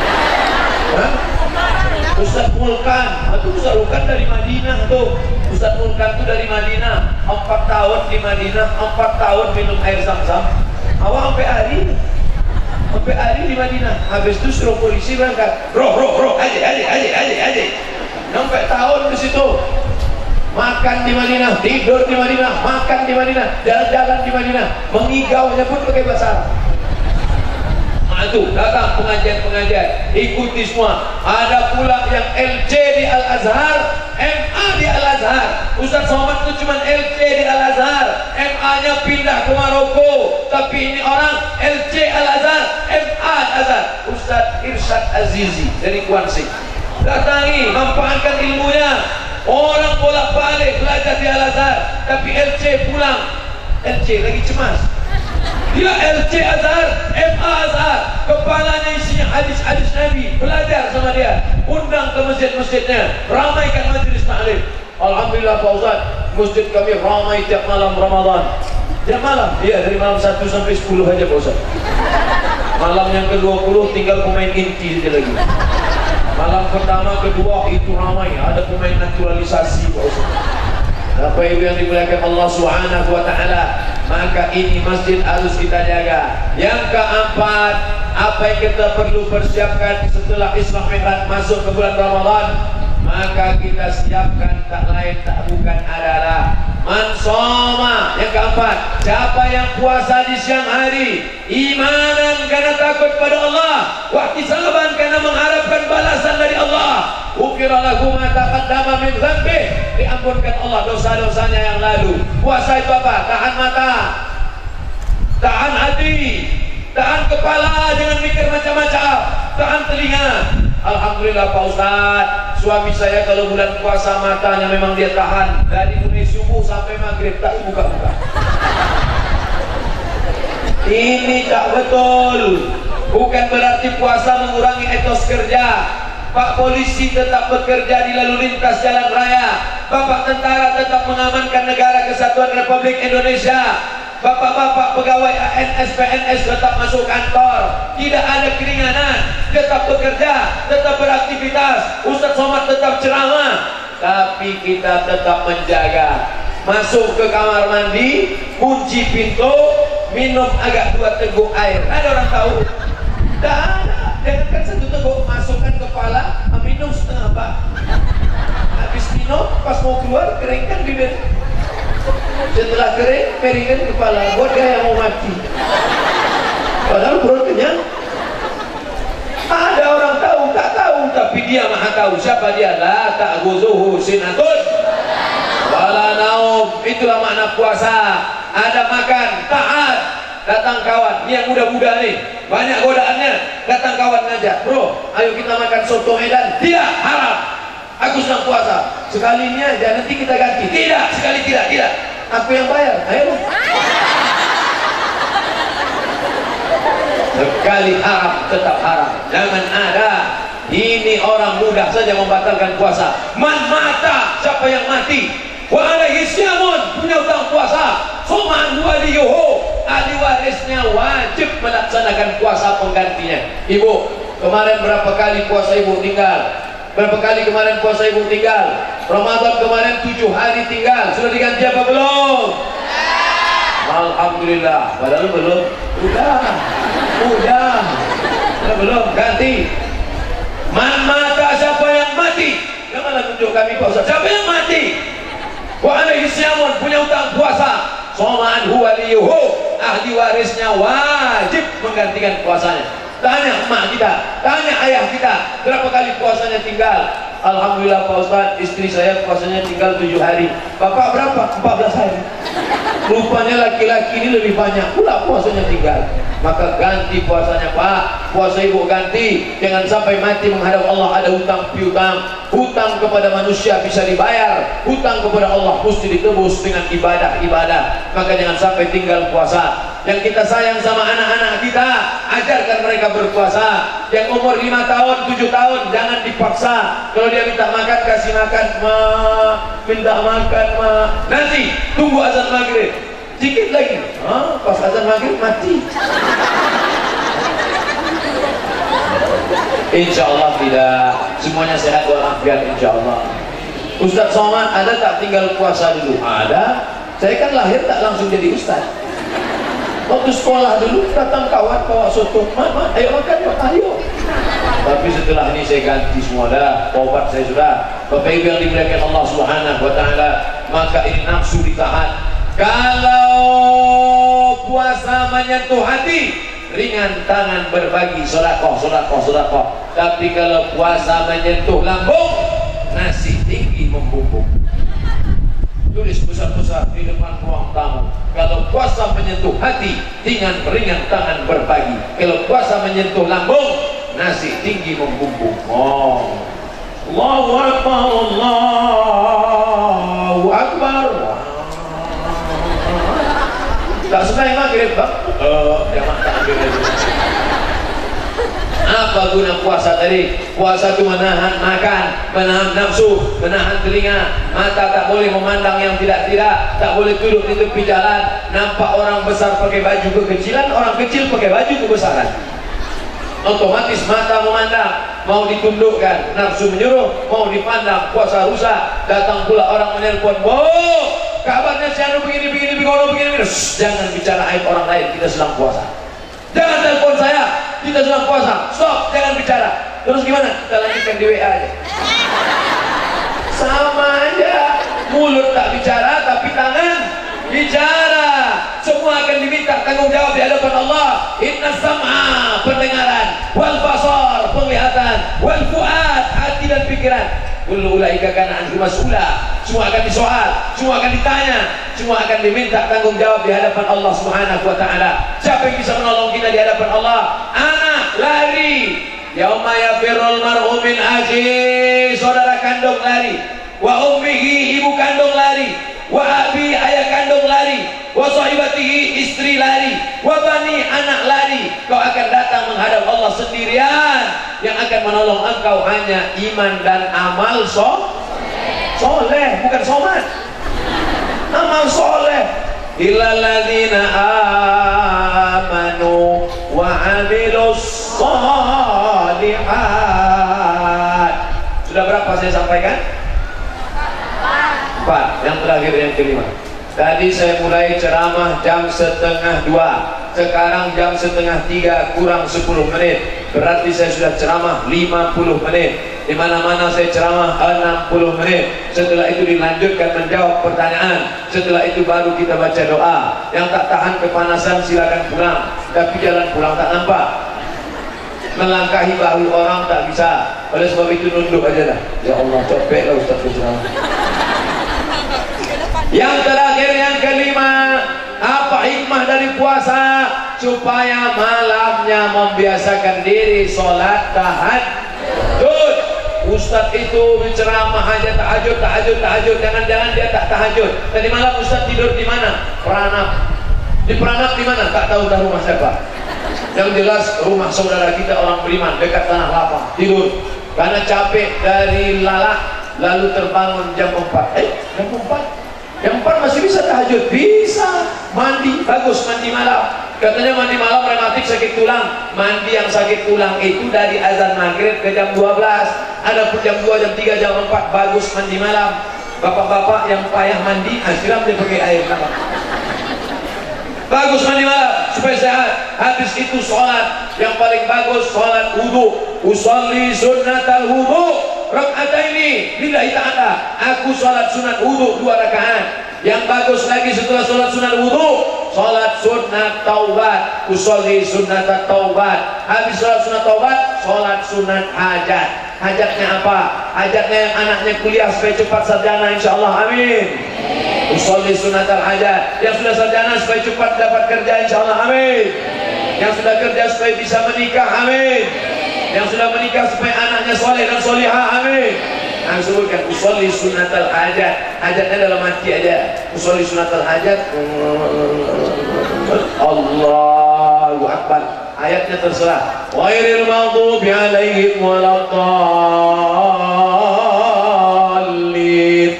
Ustaz Mulkan. Itu Ustaz Mulkan dari Madinah tuh. Ustaz Mulkan itu dari Madinah. 4 tahun di Madinah, 4 tahun minum air Zam-Zam. Awal sampai hari di Madinah. Habis itu suruh polisi berangkat. Roh, adik. Sampai tahun di situ. Makan di Madinah, tidur di Madinah, makan di Madinah, jalan-jalan di Madinah, mengigaunya pun pakai bahasa Arab. Itu datang pengajian, ikuti semua. Ada pula yang LC di Al-Azhar, MA di Al-Azhar. Ustaz Somad itu cuma LC di Al-Azhar, MA-nya pindah ke Maroko. Tapi ini orang LC Al-Azhar, MA Al-Azhar. Ustaz Irsyad Azizi dari Kuansing. Datangi, manfaatkan ilmunya. Orang bolak-balik belajar di Al-Azhar, tapi LC pulang. LC lagi cemas. Dia LC Azhar, MA Azhar, kepalanya isinya hadis-hadis Nabi. Belajar sama dia, undang ke masjid-masjidnya, ramaikan majelis ta'lim. Alhamdulillah Pak Ustaz, masjid kami ramai tiap malam Ramadan. Tiap malam? Iya, dari malam 1 sampai 10 aja Pak Ustaz. Malam yang ke-20 tinggal pemain inti saja lagi. Malam pertama, kedua itu ramai, ada pemain naturalisasi Pak Ustaz. Bapak Ibu yang dimuliakan Allah Subhanahu wa taala, maka ini masjid harus kita jaga. Yang keempat, apa yang kita perlu persiapkan setelah Isra Mi'raj masuk ke bulan Ramadan, maka kita siapkan tak lain tak bukan adalah mansoma. Yang keempat, siapa yang puasa di siang hari imanan karena takut pada Allah, wahtisaban karena mengharapkan balasan dari Allah, ukira lahu ma taqaddama min dzambih, diampunkan Allah dosa-dosanya yang lalu. Puasa itu apa? Tahan mata, tahan hati, tahan kepala jangan mikir macam-macam, tahan telinga. Alhamdulillah Pak Ustaz, suami saya kalau bulan puasa matanya memang dia tahan dari mulai subuh sampai maghrib tak buka-buka. Ini tak betul. Bukan berarti puasa mengurangi etos kerja. Pak polisi tetap bekerja di lalu lintas jalan raya. Bapak tentara tetap mengamankan negara kesatuan Republik Indonesia. Bapak-bapak pegawai ANS, PNS tetap masuk kantor. Tidak ada keringanan, tetap bekerja, tetap beraktivitas. Ustaz Somad tetap ceramah. Tapi kita tetap menjaga. Masuk ke kamar mandi, kunci pintu, minum agak 2 teguk air. Ada orang tahu? Tidak ada. Jangankan 1 teguk, masukkan kepala, minum setengah pak. Habis minum, pas mau keluar, keringkan bibir. Setelah kering, miringkan kepala. Buat dia yang mau mati. Padahal perut kenyang. Ada orang tahu, tak tahu, tapi dia maha tahu. Siapa dia? La ta'khuzuhu sinatun wala naum. Itulah makna puasa. Ada makan, taat. Datang kawan, ini yang muda-muda nih, banyak godaannya. Datang kawan ngajak, bro, ayo kita makan soto Medan. Tidak, haram. Aku sedang puasa. Sekalinya aja, nanti kita ganti. Tidak, sekali tidak. Aku yang bayar, ayo. Sekali haram, tetap haram. Jangan ada. Ini orang mudah saja membatalkan puasa. Man mata, siapa yang mati, wa alaihi syamun, punya utang puasa. Soman waliyuhu, ahli warisnya wajib melaksanakan puasa penggantinya. Ibu, kemarin berapa kali puasa ibu tinggal? Berapa kali kemarin puasa ibu tinggal? Ramadan kemarin 7 hari tinggal. Sudah diganti apa belum? Alhamdulillah. Padahal belum. Udah belum ganti. Man mata, siapa yang mati? Janganlah tunjuk kami Pak Ustaz. Siapa yang mati? Wa alaihi syamun, punya utang puasa. Soman huwa liyuhu, ahli warisnya wajib menggantikan puasanya. Tanya emak kita, tanya ayah kita, berapa kali puasanya tinggal? Alhamdulillah Pak Ustaz, istri saya puasanya tinggal 7 hari. Bapak berapa? 14 hari. Rupanya laki-laki ini lebih banyak pula puasanya tinggal. Maka ganti puasanya Pak, puasa ibu ganti. Jangan sampai mati menghadap Allah ada hutang piutang. Hutang kepada manusia bisa dibayar, hutang kepada Allah mesti ditebus dengan ibadah-ibadah. Maka jangan sampai tinggal puasa. Yang kita sayang sama anak-anak kita, ajarkan mereka berpuasa. Yang umur 5 tahun, 7 tahun, jangan dipaksa. Kalau dia minta makan, kasih makan, ma. Minta makan, ma. Nanti tunggu azan maghrib, sedikit lagi, pas azan maghrib mati. Insya Allah tidak, semuanya sehat walafiat insya Allah. Ustaz Somad, ada tak tinggal puasa dulu? Ada. Saya kan lahir tak langsung jadi ustaz. Waktu sekolah dulu datang kawan bawa soto, mama, ayo makan yuk, ayo. Tapi setelah ini saya ganti semua dah, obat saya sudah. Bapak Ibu yang dimuliakan Allah Subhanahu wa taala, maka ini nafsu ditahan. Kalau puasa menyentuh hati, ringan tangan berbagi, sedekah. Tapi kalau puasa menyentuh lambung, nasi tinggi membumbung. Tulis besar-besar di depan ruang tamu. Kalau puasa menyentuh hati, ringan tangan berbagi. Kalau puasa menyentuh lambung, nasi tinggi membumbung. Oh, Allahu Akbar, Allahu Akbar. Tak senang maghrib, Bang? Apa guna puasa tadi? Puasa itu menahan makan, menahan nafsu, menahan telinga, mata tak boleh memandang yang tidak-tidak, tak boleh duduk di tepi jalan, nampak orang besar pakai baju kekecilan, orang kecil pakai baju kebesaran. Otomatis mata memandang, mau ditundukkan, nafsu menyuruh, mau dipandang, puasa rusak. Datang pula orang menelpon, "Wow, kabarnya si anu begini, begini." Jangan bicara aib orang lain, kita sedang puasa. Jangan telepon saya, kita sedang puasa. Stop, jangan bicara. Terus gimana? Kita lanjutkan di WA aja. Sama aja. Mulut tak bicara, tapi tangan bicara. Semua akan diminta tanggung jawab di hadapan Allah. Inna sam'a, pendengaran, wal basar, penglihatan, wal fuad, hati dan pikiran. Kullu ulaika kana anhu mas'ula. Semua akan disoal, semua akan ditanya, semua akan diminta tanggung jawab di hadapan Allah Subhanahu wa taala. Siapa yang bisa menolong kita di hadapan Allah? Anak lari. Yauma yafirrul mar'u min akhi, saudara kandung lari. Wa ummihi, ibu kandung lari. Wa abi, ayah kandung lari. Wa sahibatihi, istri lari. Wa bani, anak lari. Kau akan datang menghadap Allah sendirian. Yang akan menolong engkau hanya iman dan amal soleh, bukan somat. Amal soleh. Illal ladzina amanu wa amilus shalihat. Sudah berapa saya sampaikan? 4. Yang terakhir yang kelima. Tadi saya mulai ceramah jam 1:30. Sekarang jam 2:30 kurang 10 menit. Berarti saya sudah ceramah 50 menit. Di mana-mana saya ceramah 60 menit. Setelah itu dilanjutkan menjawab pertanyaan. Setelah itu baru kita baca doa. Yang tak tahan kepanasan silakan pulang. Tapi jalan pulang tak nampak. Melangkahi bahu orang tak bisa. Oleh sebab itu nunduk aja dah. Ya Allah, capek lah Ustaz ceramah. Yang terakhir yang kelima, apa hikmah dari puasa? Supaya malamnya membiasakan diri sholat tahajud. Ustaz itu berceramah aja tahajud. Jangan-jangan dia tak tahajud. Tadi malam Ustaz tidur di mana? Peranap. Di Peranap di mana? Tak tahu dah rumah siapa. Yang jelas rumah saudara kita orang beriman dekat tanah lapang. Tidur karena capek dari lalak, lalu terbangun jam 4. Jam 4. Yang 4 masih bisa tahajud? Bisa. Mandi, bagus mandi malam. Katanya mandi malam rematik sakit tulang. Mandi yang sakit tulang itu dari azan maghrib ke jam 12. Ada pun jam 2, jam 3, jam 4 bagus mandi malam. Bapak-bapak yang payah mandi, siram dia pakai air hangat. Bagus mandi malam supaya sehat. Habis itu sholat. Yang paling bagus sholat wudu. Usolli sunnatal wudu raka'ataini lillahi ta'ala. Aku sholat sunat wudu 2 rakaat. Yang bagus lagi setelah sholat sunat wudu, sholat sunat taubat. Usolli sunnatat taubat. Habis sholat sunat taubat, sholat sunat hajat. Hajatnya apa? Hajatnya yang anaknya kuliah supaya cepat sarjana insyaallah, amin. Usolli sunatal hajat. Yang sudah sarjana supaya cepat dapat kerja insyaallah, amin. Yang sudah kerja supaya bisa menikah, amin. Yang sudah menikah supaya anaknya soleh dan solihah, amin. Nah, sebutkan usolli sunnatal hajat. Hajatnya dalam hati aja. Usolli sunnatal hajat. Allahu Akbar. Ayatnya terserah. Ghairil maghdubi alaihim waladdallin.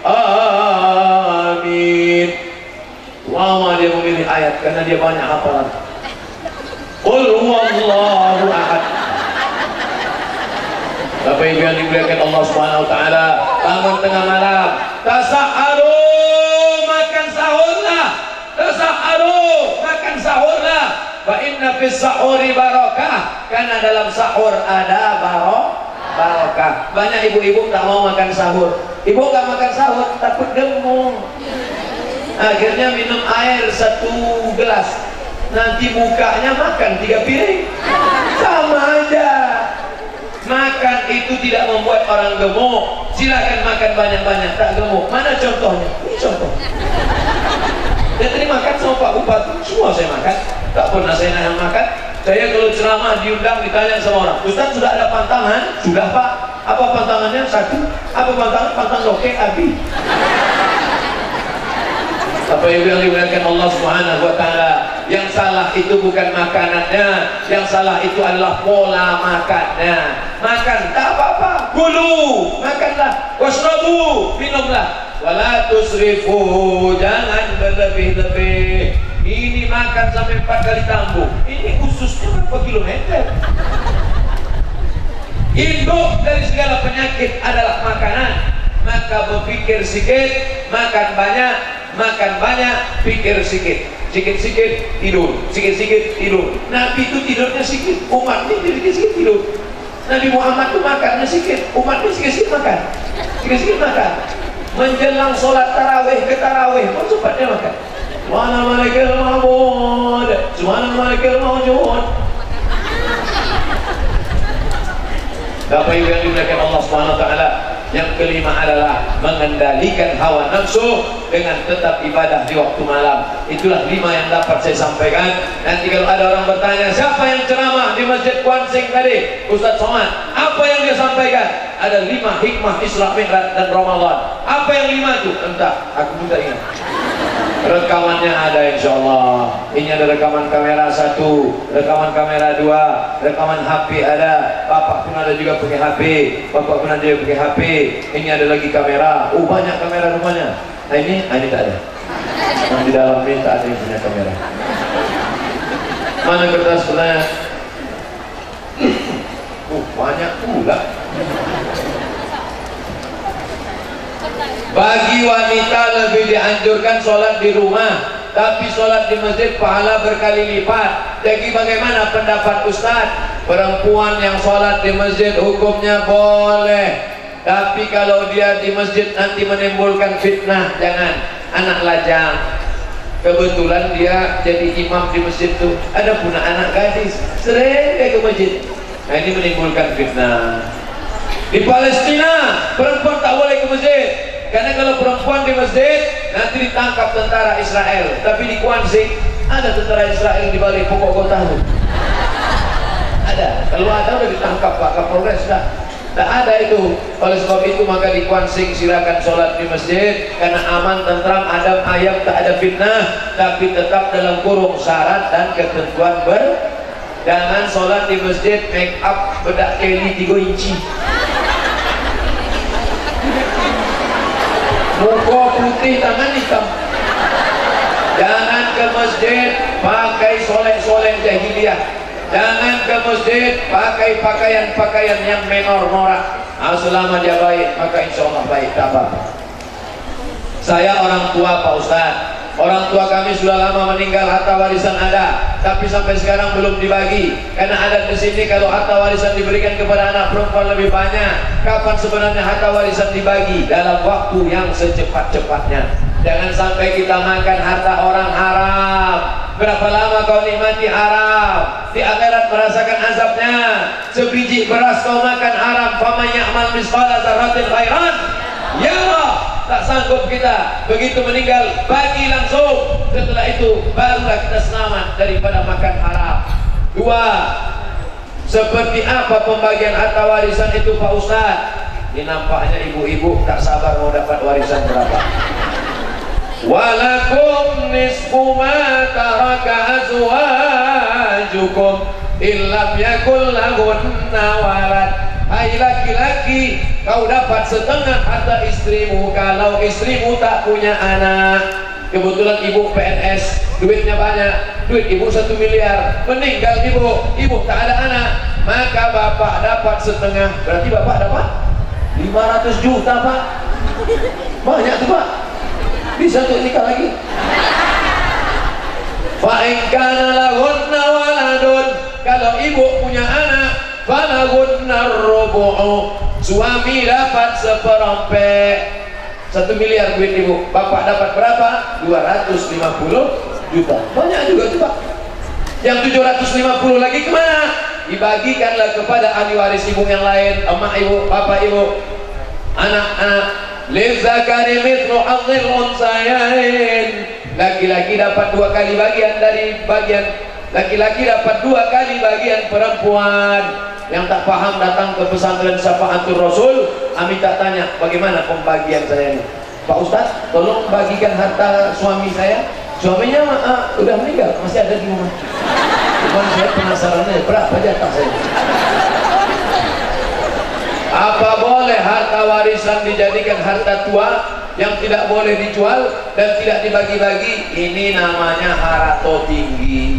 Amin. Lama dia memilih ayat karena dia banyak hafalan. Qul huwallahu ahad. Bapak Ibu yang dimuliakan Allah Subhanahu wa taala, bangun tengah malam, tasaharu, makan sahurlah. Tasaharu, makan sahurlah. Fa inna fis sahuri barakah, karena dalam sahur ada barokah. Banyak ibu-ibu tak mau makan sahur. Ibu enggak makan sahur takut gemuk. Akhirnya minum air 1 gelas. Nanti bukanya makan 3 piring. Sama aja. Makan itu tidak membuat orang gemuk. Silakan makan banyak-banyak, tak gemuk. Mana contohnya? Ini contoh. Dan tadi makan sama Pak Bupati, semua saya makan. Tak pernah saya nahan makan. Saya kalau ceramah diundang ditanya sama orang, Ustaz sudah ada pantangan? Sudah Pak. Apa pantangannya? 1. Apa pantangan? Pantang loke abi. Apa yang dimuliakan Allah Subhanahu wa taala, yang salah itu bukan makanannya, yang salah itu adalah pola makannya. Makan tak apa-apa, kulu, makanlah, wasrabu, minumlah, wala tusrifu, jangan berlebih-lebih. Ini makan sampai 4 kali tambung. Ini ususnya berapa kilometer? Induk dari segala penyakit adalah makanan. Maka berpikir sedikit, makan banyak, pikir sedikit. Sikit-sikit tidur, sikit-sikit tidur. Nabi itu tidurnya sedikit, umatnya sedikit-sedikit tidur. Nabi Muhammad itu makannya sedikit, umatnya sedikit-sedikit makan. Sedikit-sedikit makan. Menjelang sholat tarawih ke tarawih, pun sempatnya makan. Subhana malikil mahmud, subhana malikil mawjud. Bapak Ibu yang dimuliakan Allah Subhanahu wa taala, yang kelima adalah mengendalikan hawa nafsu dengan tetap ibadah di waktu malam. Itulah 5 yang dapat saya sampaikan. Nanti kalau ada orang bertanya, siapa yang ceramah di Masjid Kuansing tadi? Ustaz Somad. Apa yang dia sampaikan? Ada 5 hikmah Isra Mi'raj dan Ramadan. Apa yang 5 itu? Entah, aku minta ingat. Rekamannya ada insyaallah. Ini ada rekaman kamera 1, rekaman kamera 2, rekaman HP ada. Bapak pun ada juga pakai HP, bapak pun ada juga pakai HP. Ini ada lagi kamera. Oh, banyak kamera rupanya. Nah ini tak ada. Yang di dalam ini tak ada yang punya kamera. Mana kertas sebenarnya? Banyak pula. Bagi wanita lebih dianjurkan sholat di rumah, tapi sholat di masjid pahala berkali lipat. Jadi bagaimana pendapat Ustaz? Perempuan yang sholat di masjid hukumnya boleh, tapi kalau dia di masjid nanti menimbulkan fitnah, jangan. Anak lajang, kebetulan dia jadi imam di masjid itu, ada pula anak gadis sering dia ke masjid. Nah ini menimbulkan fitnah. Di Palestina perempuan tak boleh ke masjid, karena kalau perempuan di masjid nanti ditangkap tentara Israel. Tapi di Kuansing ada tentara Israel di balik pokok kota itu. Ada. Kalau ada udah ditangkap Pak Kapolres dah. Tak ada itu. Oleh sebab itu maka di Kuansing silakan sholat di masjid, karena aman, tentram, adab, ayam, tak ada fitnah, tapi tetap dalam kurung syarat dan ketentuan jangan sholat di masjid make up bedak Kelly 3 inci. Muka putih, tangan hitam. Jangan ke masjid pakai solek-solek jahiliyah. Jangan ke masjid pakai pakaian-pakaian yang menor norak. Selama dia baik, maka insya Allah baik, tak apa. Saya orang tua Pak Ustaz. Orang tua kami sudah lama meninggal, harta warisan ada, tapi sampai sekarang belum dibagi. Karena adat di sini kalau harta warisan diberikan kepada anak perempuan lebih banyak. Kapan sebenarnya harta warisan dibagi? Dalam waktu yang secepat-cepatnya. Jangan sampai kita makan harta orang haram. Berapa lama kau nikmati haram? Di akhirat merasakan azabnya. Sebiji beras kau makan haram, faman ya'mal misqala dzarratin khairan yarah. Tak sanggup kita, begitu meninggal bagi langsung. Setelah itu barulah kita selamat daripada makan haram. 2. Seperti apa pembagian harta warisan itu Pak Ustaz? Ini nampaknya ibu-ibu tak sabar mau dapat warisan berapa. Walakum nisfu ma taraka azwajukum illam yakul lahunna walad. Hai laki-laki, kau dapat setengah harta istrimu kalau istrimu tak punya anak. Kebetulan ibu PNS, duitnya banyak, duit ibu 1 miliar, meninggal ibu tak ada anak, maka bapak dapat setengah. Berarti bapak dapat 500 juta pak. Banyak tuh pak, bisa tuh nikah lagi. Fa in kana lahunna waladun, kalau ibu punya anak, falahunna rubu'u, suami dapat seperempat. 1 miliar duit ibu, bapak dapat berapa? 250 juta. Banyak juga tuh pak. Yang 750 lagi kemana? Dibagikanlah kepada ahli waris ibu yang lain, emak ibu, bapak ibu, anak-anak. Lizakari mithlu hadzil unsayain. Laki-laki dapat 2 kali bagian dari bagian laki-laki, dapat 2 kali bagian perempuan. Yang tak paham datang ke pesantren Syafaatul Rasul, kami tak tanya bagaimana pembagian saya ini. Pak Ustadz, tolong bagikan harta suami saya. Suaminya udah meninggal, masih ada di rumah. Cuman saya penasaran aja, berapa jatah saya? Apa boleh harta warisan dijadikan harta tua yang tidak boleh dijual dan tidak dibagi-bagi? Ini namanya harato tinggi.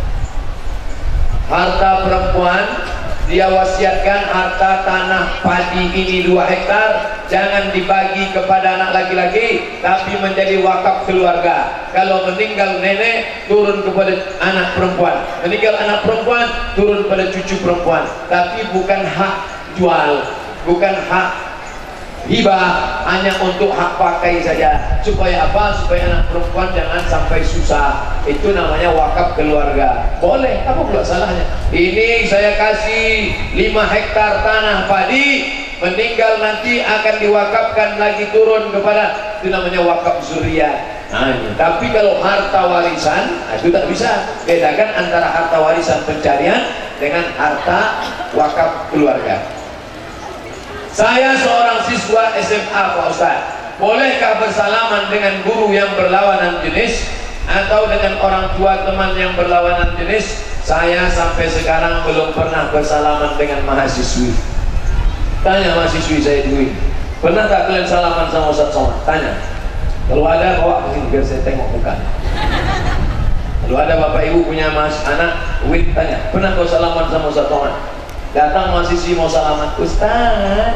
Harta perempuan, dia wasiatkan harta tanah padi ini 2 hektar jangan dibagi kepada anak laki-laki tapi menjadi wakaf keluarga. Kalau meninggal nenek turun kepada anak perempuan, meninggal anak perempuan turun pada cucu perempuan, tapi bukan hak jual, bukan hak hibah, hanya untuk hak pakai saja. Supaya apa? Supaya anak perempuan jangan sampai susah. Itu namanya wakaf keluarga. Boleh, apa pula salahnya? Ini saya kasih 5 hektar tanah padi, meninggal nanti akan diwakafkan lagi turun kepada, itu namanya wakaf zuriyah. Nah, tapi kalau harta warisan, itu tak bisa. Bedakan antara harta warisan pencarian dengan harta wakaf keluarga. Saya seorang siswa SMA Pak Ustaz, bolehkah bersalaman dengan guru yang berlawanan jenis atau dengan orang tua teman yang berlawanan jenis? Saya sampai sekarang belum pernah bersalaman dengan mahasiswi. Tanya mahasiswi saya dulu, pernah tak kalian salaman sama Ustaz Somad? Tanya. Kalau ada, bawa ke sini biar saya tengok muka. Kalau ada bapak ibu punya anak, wait, tanya, pernah kau salaman sama Ustaz Somad? Datang mahasiswi mau salaman, Ustaz,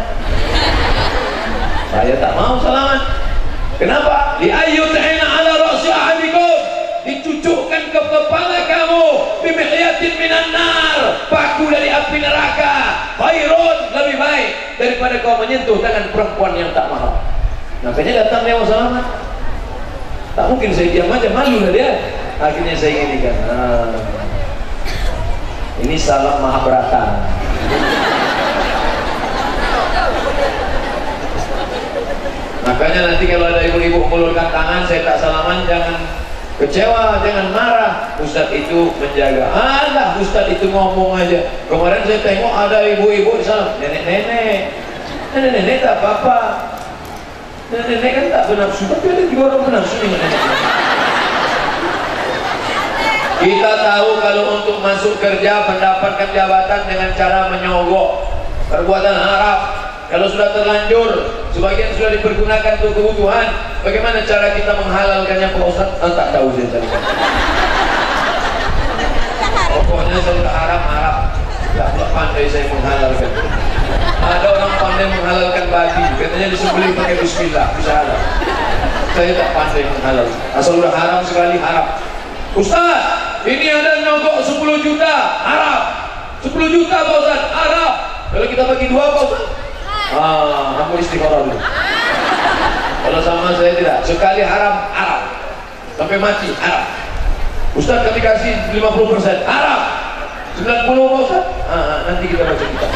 saya tak mau salaman. Kenapa? Li'ayyut'ina ala ra'si ahadikum, dicucukkan ke kepala kamu, bimihyatin minan nar, paku dari api neraka, khairun, lebih baik daripada kau menyentuh tangan perempuan yang tak mahram. Makanya datang dia mau salaman. Tak mungkin saya diam aja, malu lah dia. Akhirnya saya gini kan, ini salam Mahabharata. Makanya nanti kalau ada ibu-ibu mengulurkan tangan saya tak salaman, jangan kecewa, jangan marah. Ustadz itu menjaga. Alah, Ustadz itu ngomong aja. Kemarin saya tengok ada ibu-ibu salam, nenek-nenek, nenek-nenek tak apa-apa. Nenek-nenek kan tak bernafsu, tapi ada juga orang bernafsu nih. Kita tahu kalau untuk masuk kerja mendapatkan jabatan dengan cara menyogok, perbuatan haram. Kalau sudah terlanjur, sebagian sudah dipergunakan untuk kebutuhan, bagaimana cara kita menghalalkannya Pak Ustaz? Tak tahu saya tadi. Pokoknya saya sudah haram-haram, tidak pandai saya menghalalkan. Ada orang pandai menghalalkan babi, katanya disembelih pakai bismillah, bisa halal. Saya tak pandai menghalalkan. Asal sudah haram sekali, haram. Ustaz, ini ada nyogok 10 juta, haram. 10 juta Pak Ustaz, haram. Kalau kita bagi 2 Pak Ustaz, aku istikharah dulu. Kalau sama saya tidak, sekali haram, haram. Sampai mati, haram. Ustaz kami kasih 50%, haram. 90 Pak Ustaz, nanti kita baca kitab.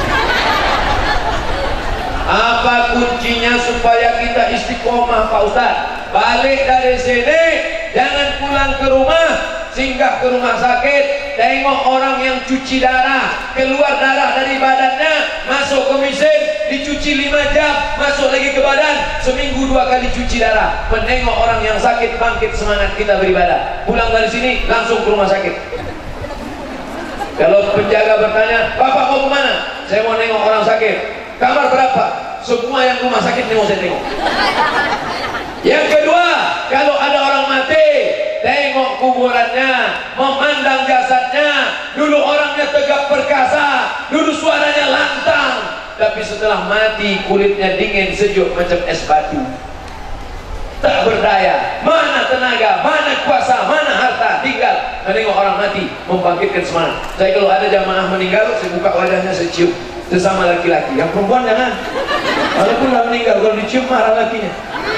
Apa kuncinya supaya kita istiqomah Pak Ustaz? Balik dari sini, jangan pulang ke rumah singgah ke rumah sakit, tengok orang yang cuci darah, keluar darah dari badannya, masuk ke mesin, dicuci 5 jam, masuk lagi ke badan, seminggu 2 kali cuci darah. Menengok orang yang sakit, bangkit semangat kita beribadah. Pulang dari sini langsung ke rumah sakit. Kalau penjaga bertanya, "Bapak mau kemana?" "Saya mau nengok orang sakit." "Kamar berapa?" "Semua yang rumah sakit ini mau saya tengok." Yang kedua, kalau ada orang mati, tengok kuburannya, memandang jasadnya. Dulu orangnya tegap perkasa, dulu suaranya lantang, tapi setelah mati kulitnya dingin sejuk macam es batu. Tak berdaya, mana tenaga, mana kuasa, mana harta, tinggal menengok orang mati, membangkitkan semangat. Saya kalau ada jamaah meninggal, saya buka wajahnya, saya cium. Sesama laki-laki, yang perempuan jangan. Walaupun dah meninggal, kalau dicium marah lakinya.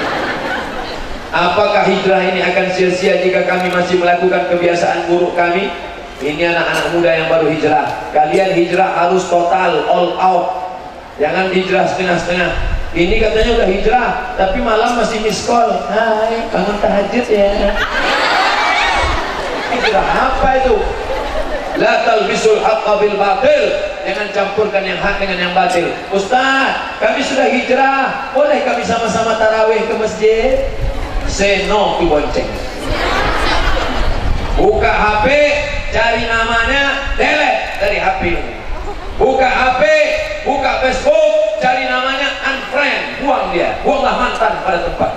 Apakah hijrah ini akan sia-sia jika kami masih melakukan kebiasaan buruk kami? Ini anak-anak muda yang baru hijrah. Kalian hijrah harus total, all out. Jangan hijrah setengah-setengah. Ini katanya udah hijrah, tapi malam masih miss call. "Hai, bangun tahajud ya." Hijrah apa itu? La talbisul haqqa bil batil. Jangan campurkan yang hak dengan yang batil. "Ustaz, kami sudah hijrah, boleh kami sama-sama tarawih ke masjid?" Say no to bonceng. Buka HP, cari namanya, delete dari HP. Buka HP, buka Facebook, cari namanya, unfriend, buang dia, buanglah mantan pada tempat.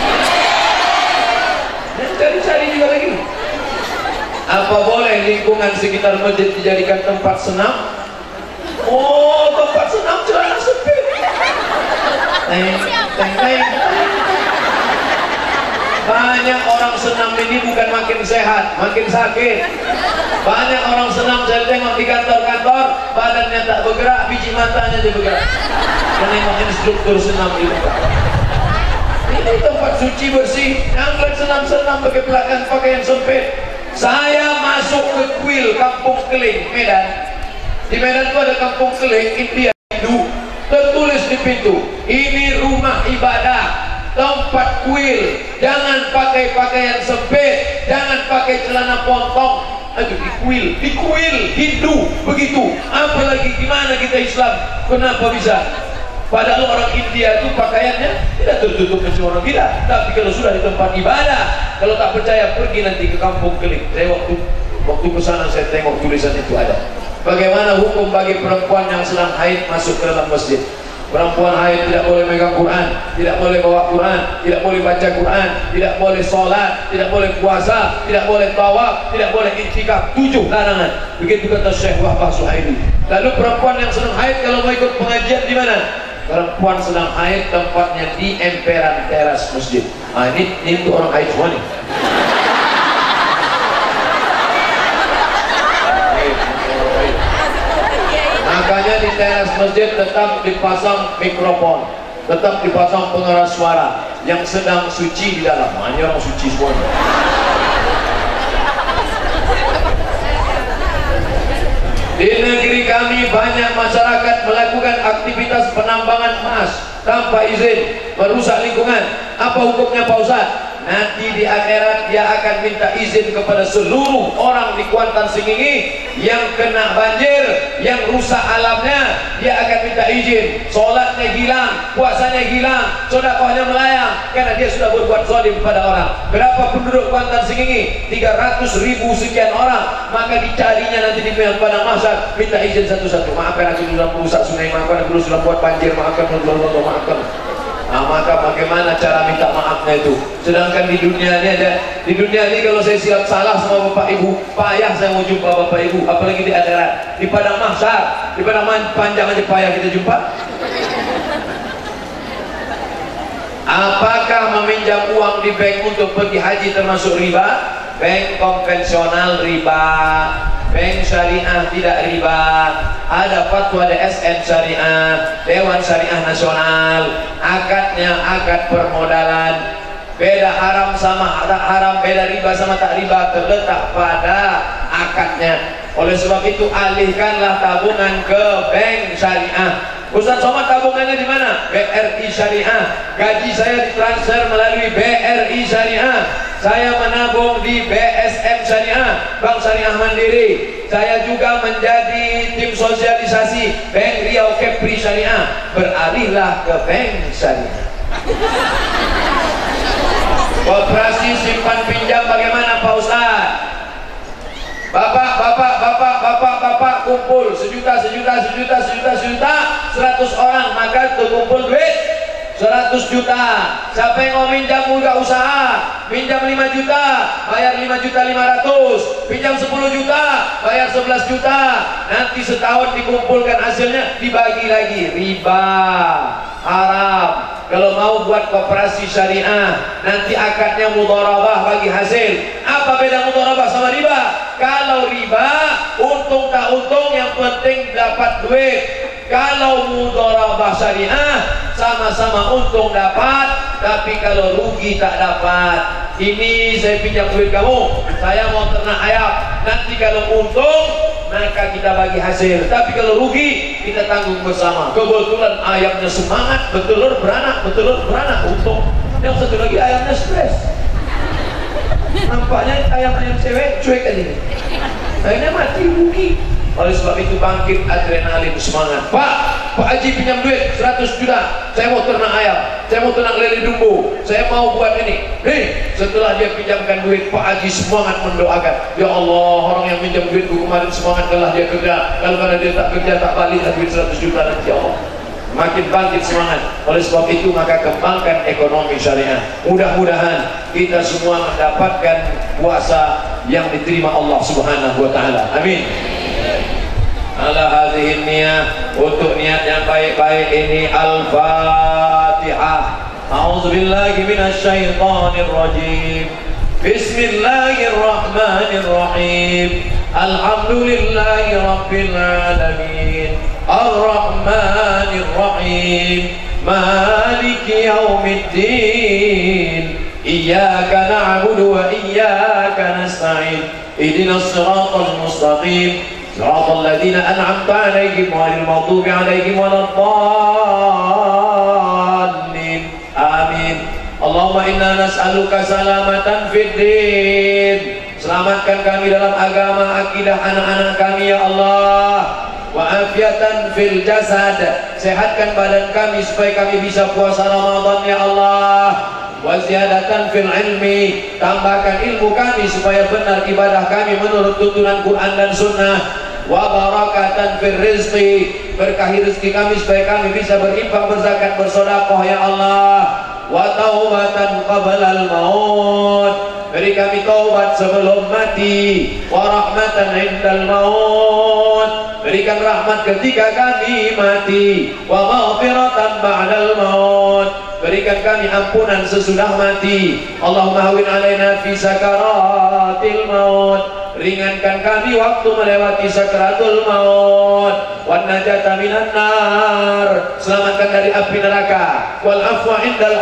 Dan cari-cari juga lagi. Apa boleh lingkungan sekitar masjid dijadikan tempat senam? Oh, tempat senam celana sempit. Teng. Banyak orang senam ini bukan makin sehat, makin sakit. Banyak orang senam saya tengok di kantor-kantor, badannya tak bergerak, biji matanya aja bergerak. Menengok instruktur senam di muka. Ini tempat suci bersih, jangan senam-senam pakai belakang pakaian sempit. Saya masuk ke kuil Kampung Keling, Medan. Di Medan itu ada Kampung Keling, India, Hindu. Tertulis di pintu, ini rumah ibadah, tempat kuil. Jangan pakai pakaian sempit, jangan pakai celana pontong. Aduh, di kuil Hindu begitu. Apalagi gimana kita Islam? Kenapa bisa? Padahal orang India itu pakaiannya tidak tertutup macam orang kita. Tapi kalau sudah di tempat ibadah, kalau tak percaya pergi nanti ke Kampung Keling. Saya waktu ke sana saya tengok tulisan itu ada. Bagaimana hukum bagi perempuan yang sedang haid masuk ke dalam masjid? Perempuan haid tidak boleh megang Quran, tidak boleh bawa Quran, tidak boleh baca Quran, tidak boleh sholat, tidak boleh puasa, tidak boleh tawaf, tidak boleh iktikaf. 7 larangan. Begitu kata Syekh Wahbah Suhaili. Lalu perempuan yang sedang haid kalau mau ikut pengajian di mana? Perempuan sedang haid tempatnya di emperan teras masjid. Ini untuk orang haid semua nih. Makanya di teras masjid tetap dipasang mikrofon, tetap dipasang pengeras suara yang sedang suci di dalam. Hanya orang suci semuanya. Di negeri kami banyak masyarakat melakukan aktivitas penambangan emas tanpa izin, merusak lingkungan. Apa hukumnya Pak Ustaz? Nanti di akhirat dia akan minta izin kepada seluruh orang di Kuantan Singingi yang kena banjir, yang rusak alamnya, dia akan minta izin. Solatnya hilang, puasanya hilang, sedekahnya melayang karena dia sudah berbuat zalim pada orang. Berapa penduduk Kuantan Singingi? 300.000 sekian orang. Maka dicarinya nanti di padang mahsyar, minta izin satu-satu. Maafkan aku sudah merusak sungai, maafkan aku sudah buat banjir, maafkan. Nah, maka bagaimana cara minta maafnya itu? Sedangkan di dunia ini ada, di dunia ini kalau saya silap salah sama bapak ibu, payah saya mau jumpa bapak ibu, apalagi di akhirat. Di padang mahsyar, di padang panjang aja payah kita jumpa. Apakah meminjam uang di bank untuk pergi haji termasuk riba? Bank konvensional riba, bank syariah tidak riba. Ada fatwa DSN syariah, Dewan Syariah Nasional. Akadnya akad permodalan. Beda haram sama tak haram, beda riba sama tak riba, terletak pada akadnya. Oleh sebab itu alihkanlah tabungan ke bank syariah. Ustaz Somad tabungannya di mana? BRI Syariah. Gaji saya ditransfer melalui BRI Syariah. Saya menabung di BSM Syariah, Bank Syariah Mandiri. Saya juga menjadi tim sosialisasi Bank Riau Kepri Syariah. Beralihlah ke Bank Syariah. Koperasi simpan pinjam bagaimana Pak Ustaz? Bapak kumpul sejuta 100 orang, maka terkumpul duit 100 juta. Siapa yang mau minjam buka usaha, pinjam 5 juta, bayar 5.500.000, pinjam 10 juta, bayar 11 juta. Nanti setahun dikumpulkan hasilnya dibagi lagi. Riba, haram. Kalau mau buat koperasi syariah, nanti akadnya mudharabah bagi hasil. Apa beda mudharabah sama riba? Kalau riba, untung tak untung, yang penting dapat duit. Kalau mudharabah syariah, sama-sama untung dapat, tapi kalau rugi tak dapat. Ini saya pinjam duit kamu, saya mau ternak ayam. Nanti kalau untung, maka kita bagi hasil. Tapi kalau rugi, kita tanggung bersama. Kebetulan ayamnya semangat, bertelur beranak, untung. Yang satu lagi ayamnya stres. Nampaknya ayam-ayam cewek cuek aja. Akhirnya mati, rugi. Oleh sebab itu bangkit adrenalin, semangat. Pak Haji pinjam duit 100 juta. Saya mau ternak ayam, saya mau ternak lele dumbo, saya mau buat ini. Nih, setelah dia pinjamkan duit, Pak Haji semangat mendoakan. Ya Allah, orang yang pinjam duitku kemarin semangat kalau dia kerja. Kalau dia tak kerja tak balik duit 100 juta nanti. Ya Allah, makin bangkit semangat. Oleh sebab itu maka kembangkan ekonomi syariah. Mudah-mudahan kita semua mendapatkan puasa yang diterima Allah Subhanahu wa taala. Amin. Ala hadhihi niyah, untuk niat yang baik-baik ini. Al-Fatihah. A'udzubillahi minasyaitonir rajim. Bismillahirrahmanirrahim. Alhamdulillahi rabbil alamin. Ar-Rahmanir Rahim. Maliki yaumiddin. Iyyaka na'budu wa iyyaka nasta'in. Ihdinas siratal mustaqim. صراط الذين أنعمت عليهم غير المغضوب عليهم ولا الضالين آمين. اللهم إنا نسألك سلامة في الدين. Selamatkan kami dalam agama, akidah anak-anak kami ya Allah. Wa afiatan fil jasad. Sehatkan badan kami supaya kami bisa puasa Ramadan ya Allah. Wa ziyadatan fil ilmi. Tambahkan ilmu kami supaya benar ibadah kami menurut tuntunan Quran dan Sunnah. Wa barakatan fil rizqi. Berkahi rezeki kami supaya kami bisa berinfak, berzakat, bersedekah ya Allah. Wa taubatan qabla al-maut. Beri kami taubat sebelum mati. Wa rahmatan indal maut. Berikan rahmat ketika kami mati. Wa maghfiratan ba'dal maut. Berikan kami ampunan sesudah mati. Allahumma hawin alaina fi sakaratil maut. Ringankan kami waktu melewati sakaratul maut. Wan najata minan nar. Selamatkan dari api neraka. Wal afwa indal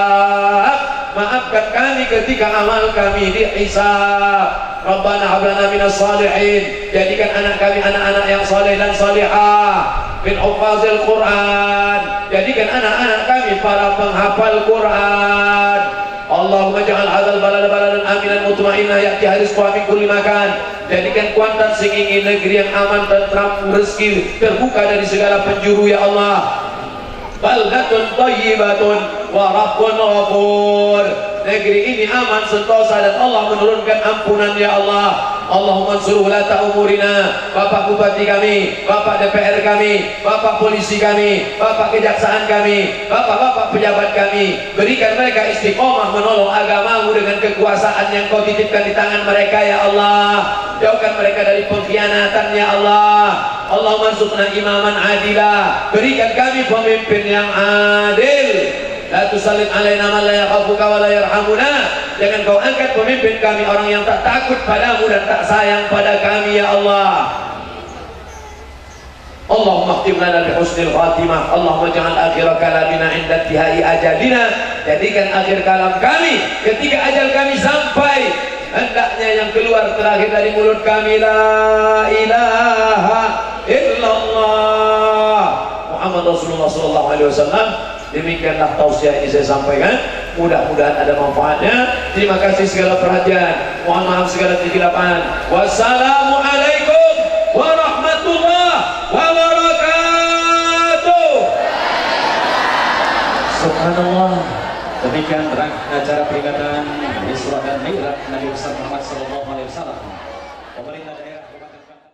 hisab. Maafkan kami ketika amal kami dihisab. Rabbana hablana minas salihin. Jadikan anak kami anak-anak yang saleh dan salihah. Min hufazil Quran. Jadikan anak-anak kami para penghafal Quran. Allahumma ja'al hadzal balada baladan aminan mutmainnah ya'tiha rizquha min kulli makan. Jadikan Kuantan sing ingin negeri yang aman, tentram, rezeki terbuka dari segala penjuru ya Allah. Baldatun thayyibatun wa rabbun ghafur. Negeri ini aman, sentosa, dan Allah menurunkan ampunan ya Allah. Allahumma ansur ulata umurina. Bapak Bupati kami, Bapak DPR kami, Bapak Polisi kami, Bapak Kejaksaan kami, Bapak-bapak pejabat kami. Berikan mereka istiqomah menolong agamamu dengan kekuasaan yang kau titipkan di tangan mereka ya Allah. Jauhkan mereka dari pengkhianatan ya Allah. Allahumma ansurna imaman adila. Berikan kami pemimpin yang adil. La tusallit alaina man la yakhafuka wa la yarhamuna. Jangan kau angkat pemimpin kami orang yang tak takut padamu dan tak sayang pada kami ya Allah. Allahumma khtim lana bi husnil khatimah. Allahumma ja'al akhir kalamina 'inda intihai ajalina. Jadikan akhir kalam kami ketika ajal kami sampai, hendaknya yang keluar terakhir dari mulut kami la ilaha illallah Muhammad Rasulullah sallallahu alaihi wasallam. Demikianlah tausiah ini saya sampaikan. Mudah-mudahan ada manfaatnya. Terima kasih segala perhatian. Mohon maaf segala kesilapan. Wassalamualaikum warahmatullahi wabarakatuh. Subhanallah. Demikian acara peringatan Isra dan Mi'raj Nabi besar Muhammad sallallahu alaihi wasallam. Pemerintah daerah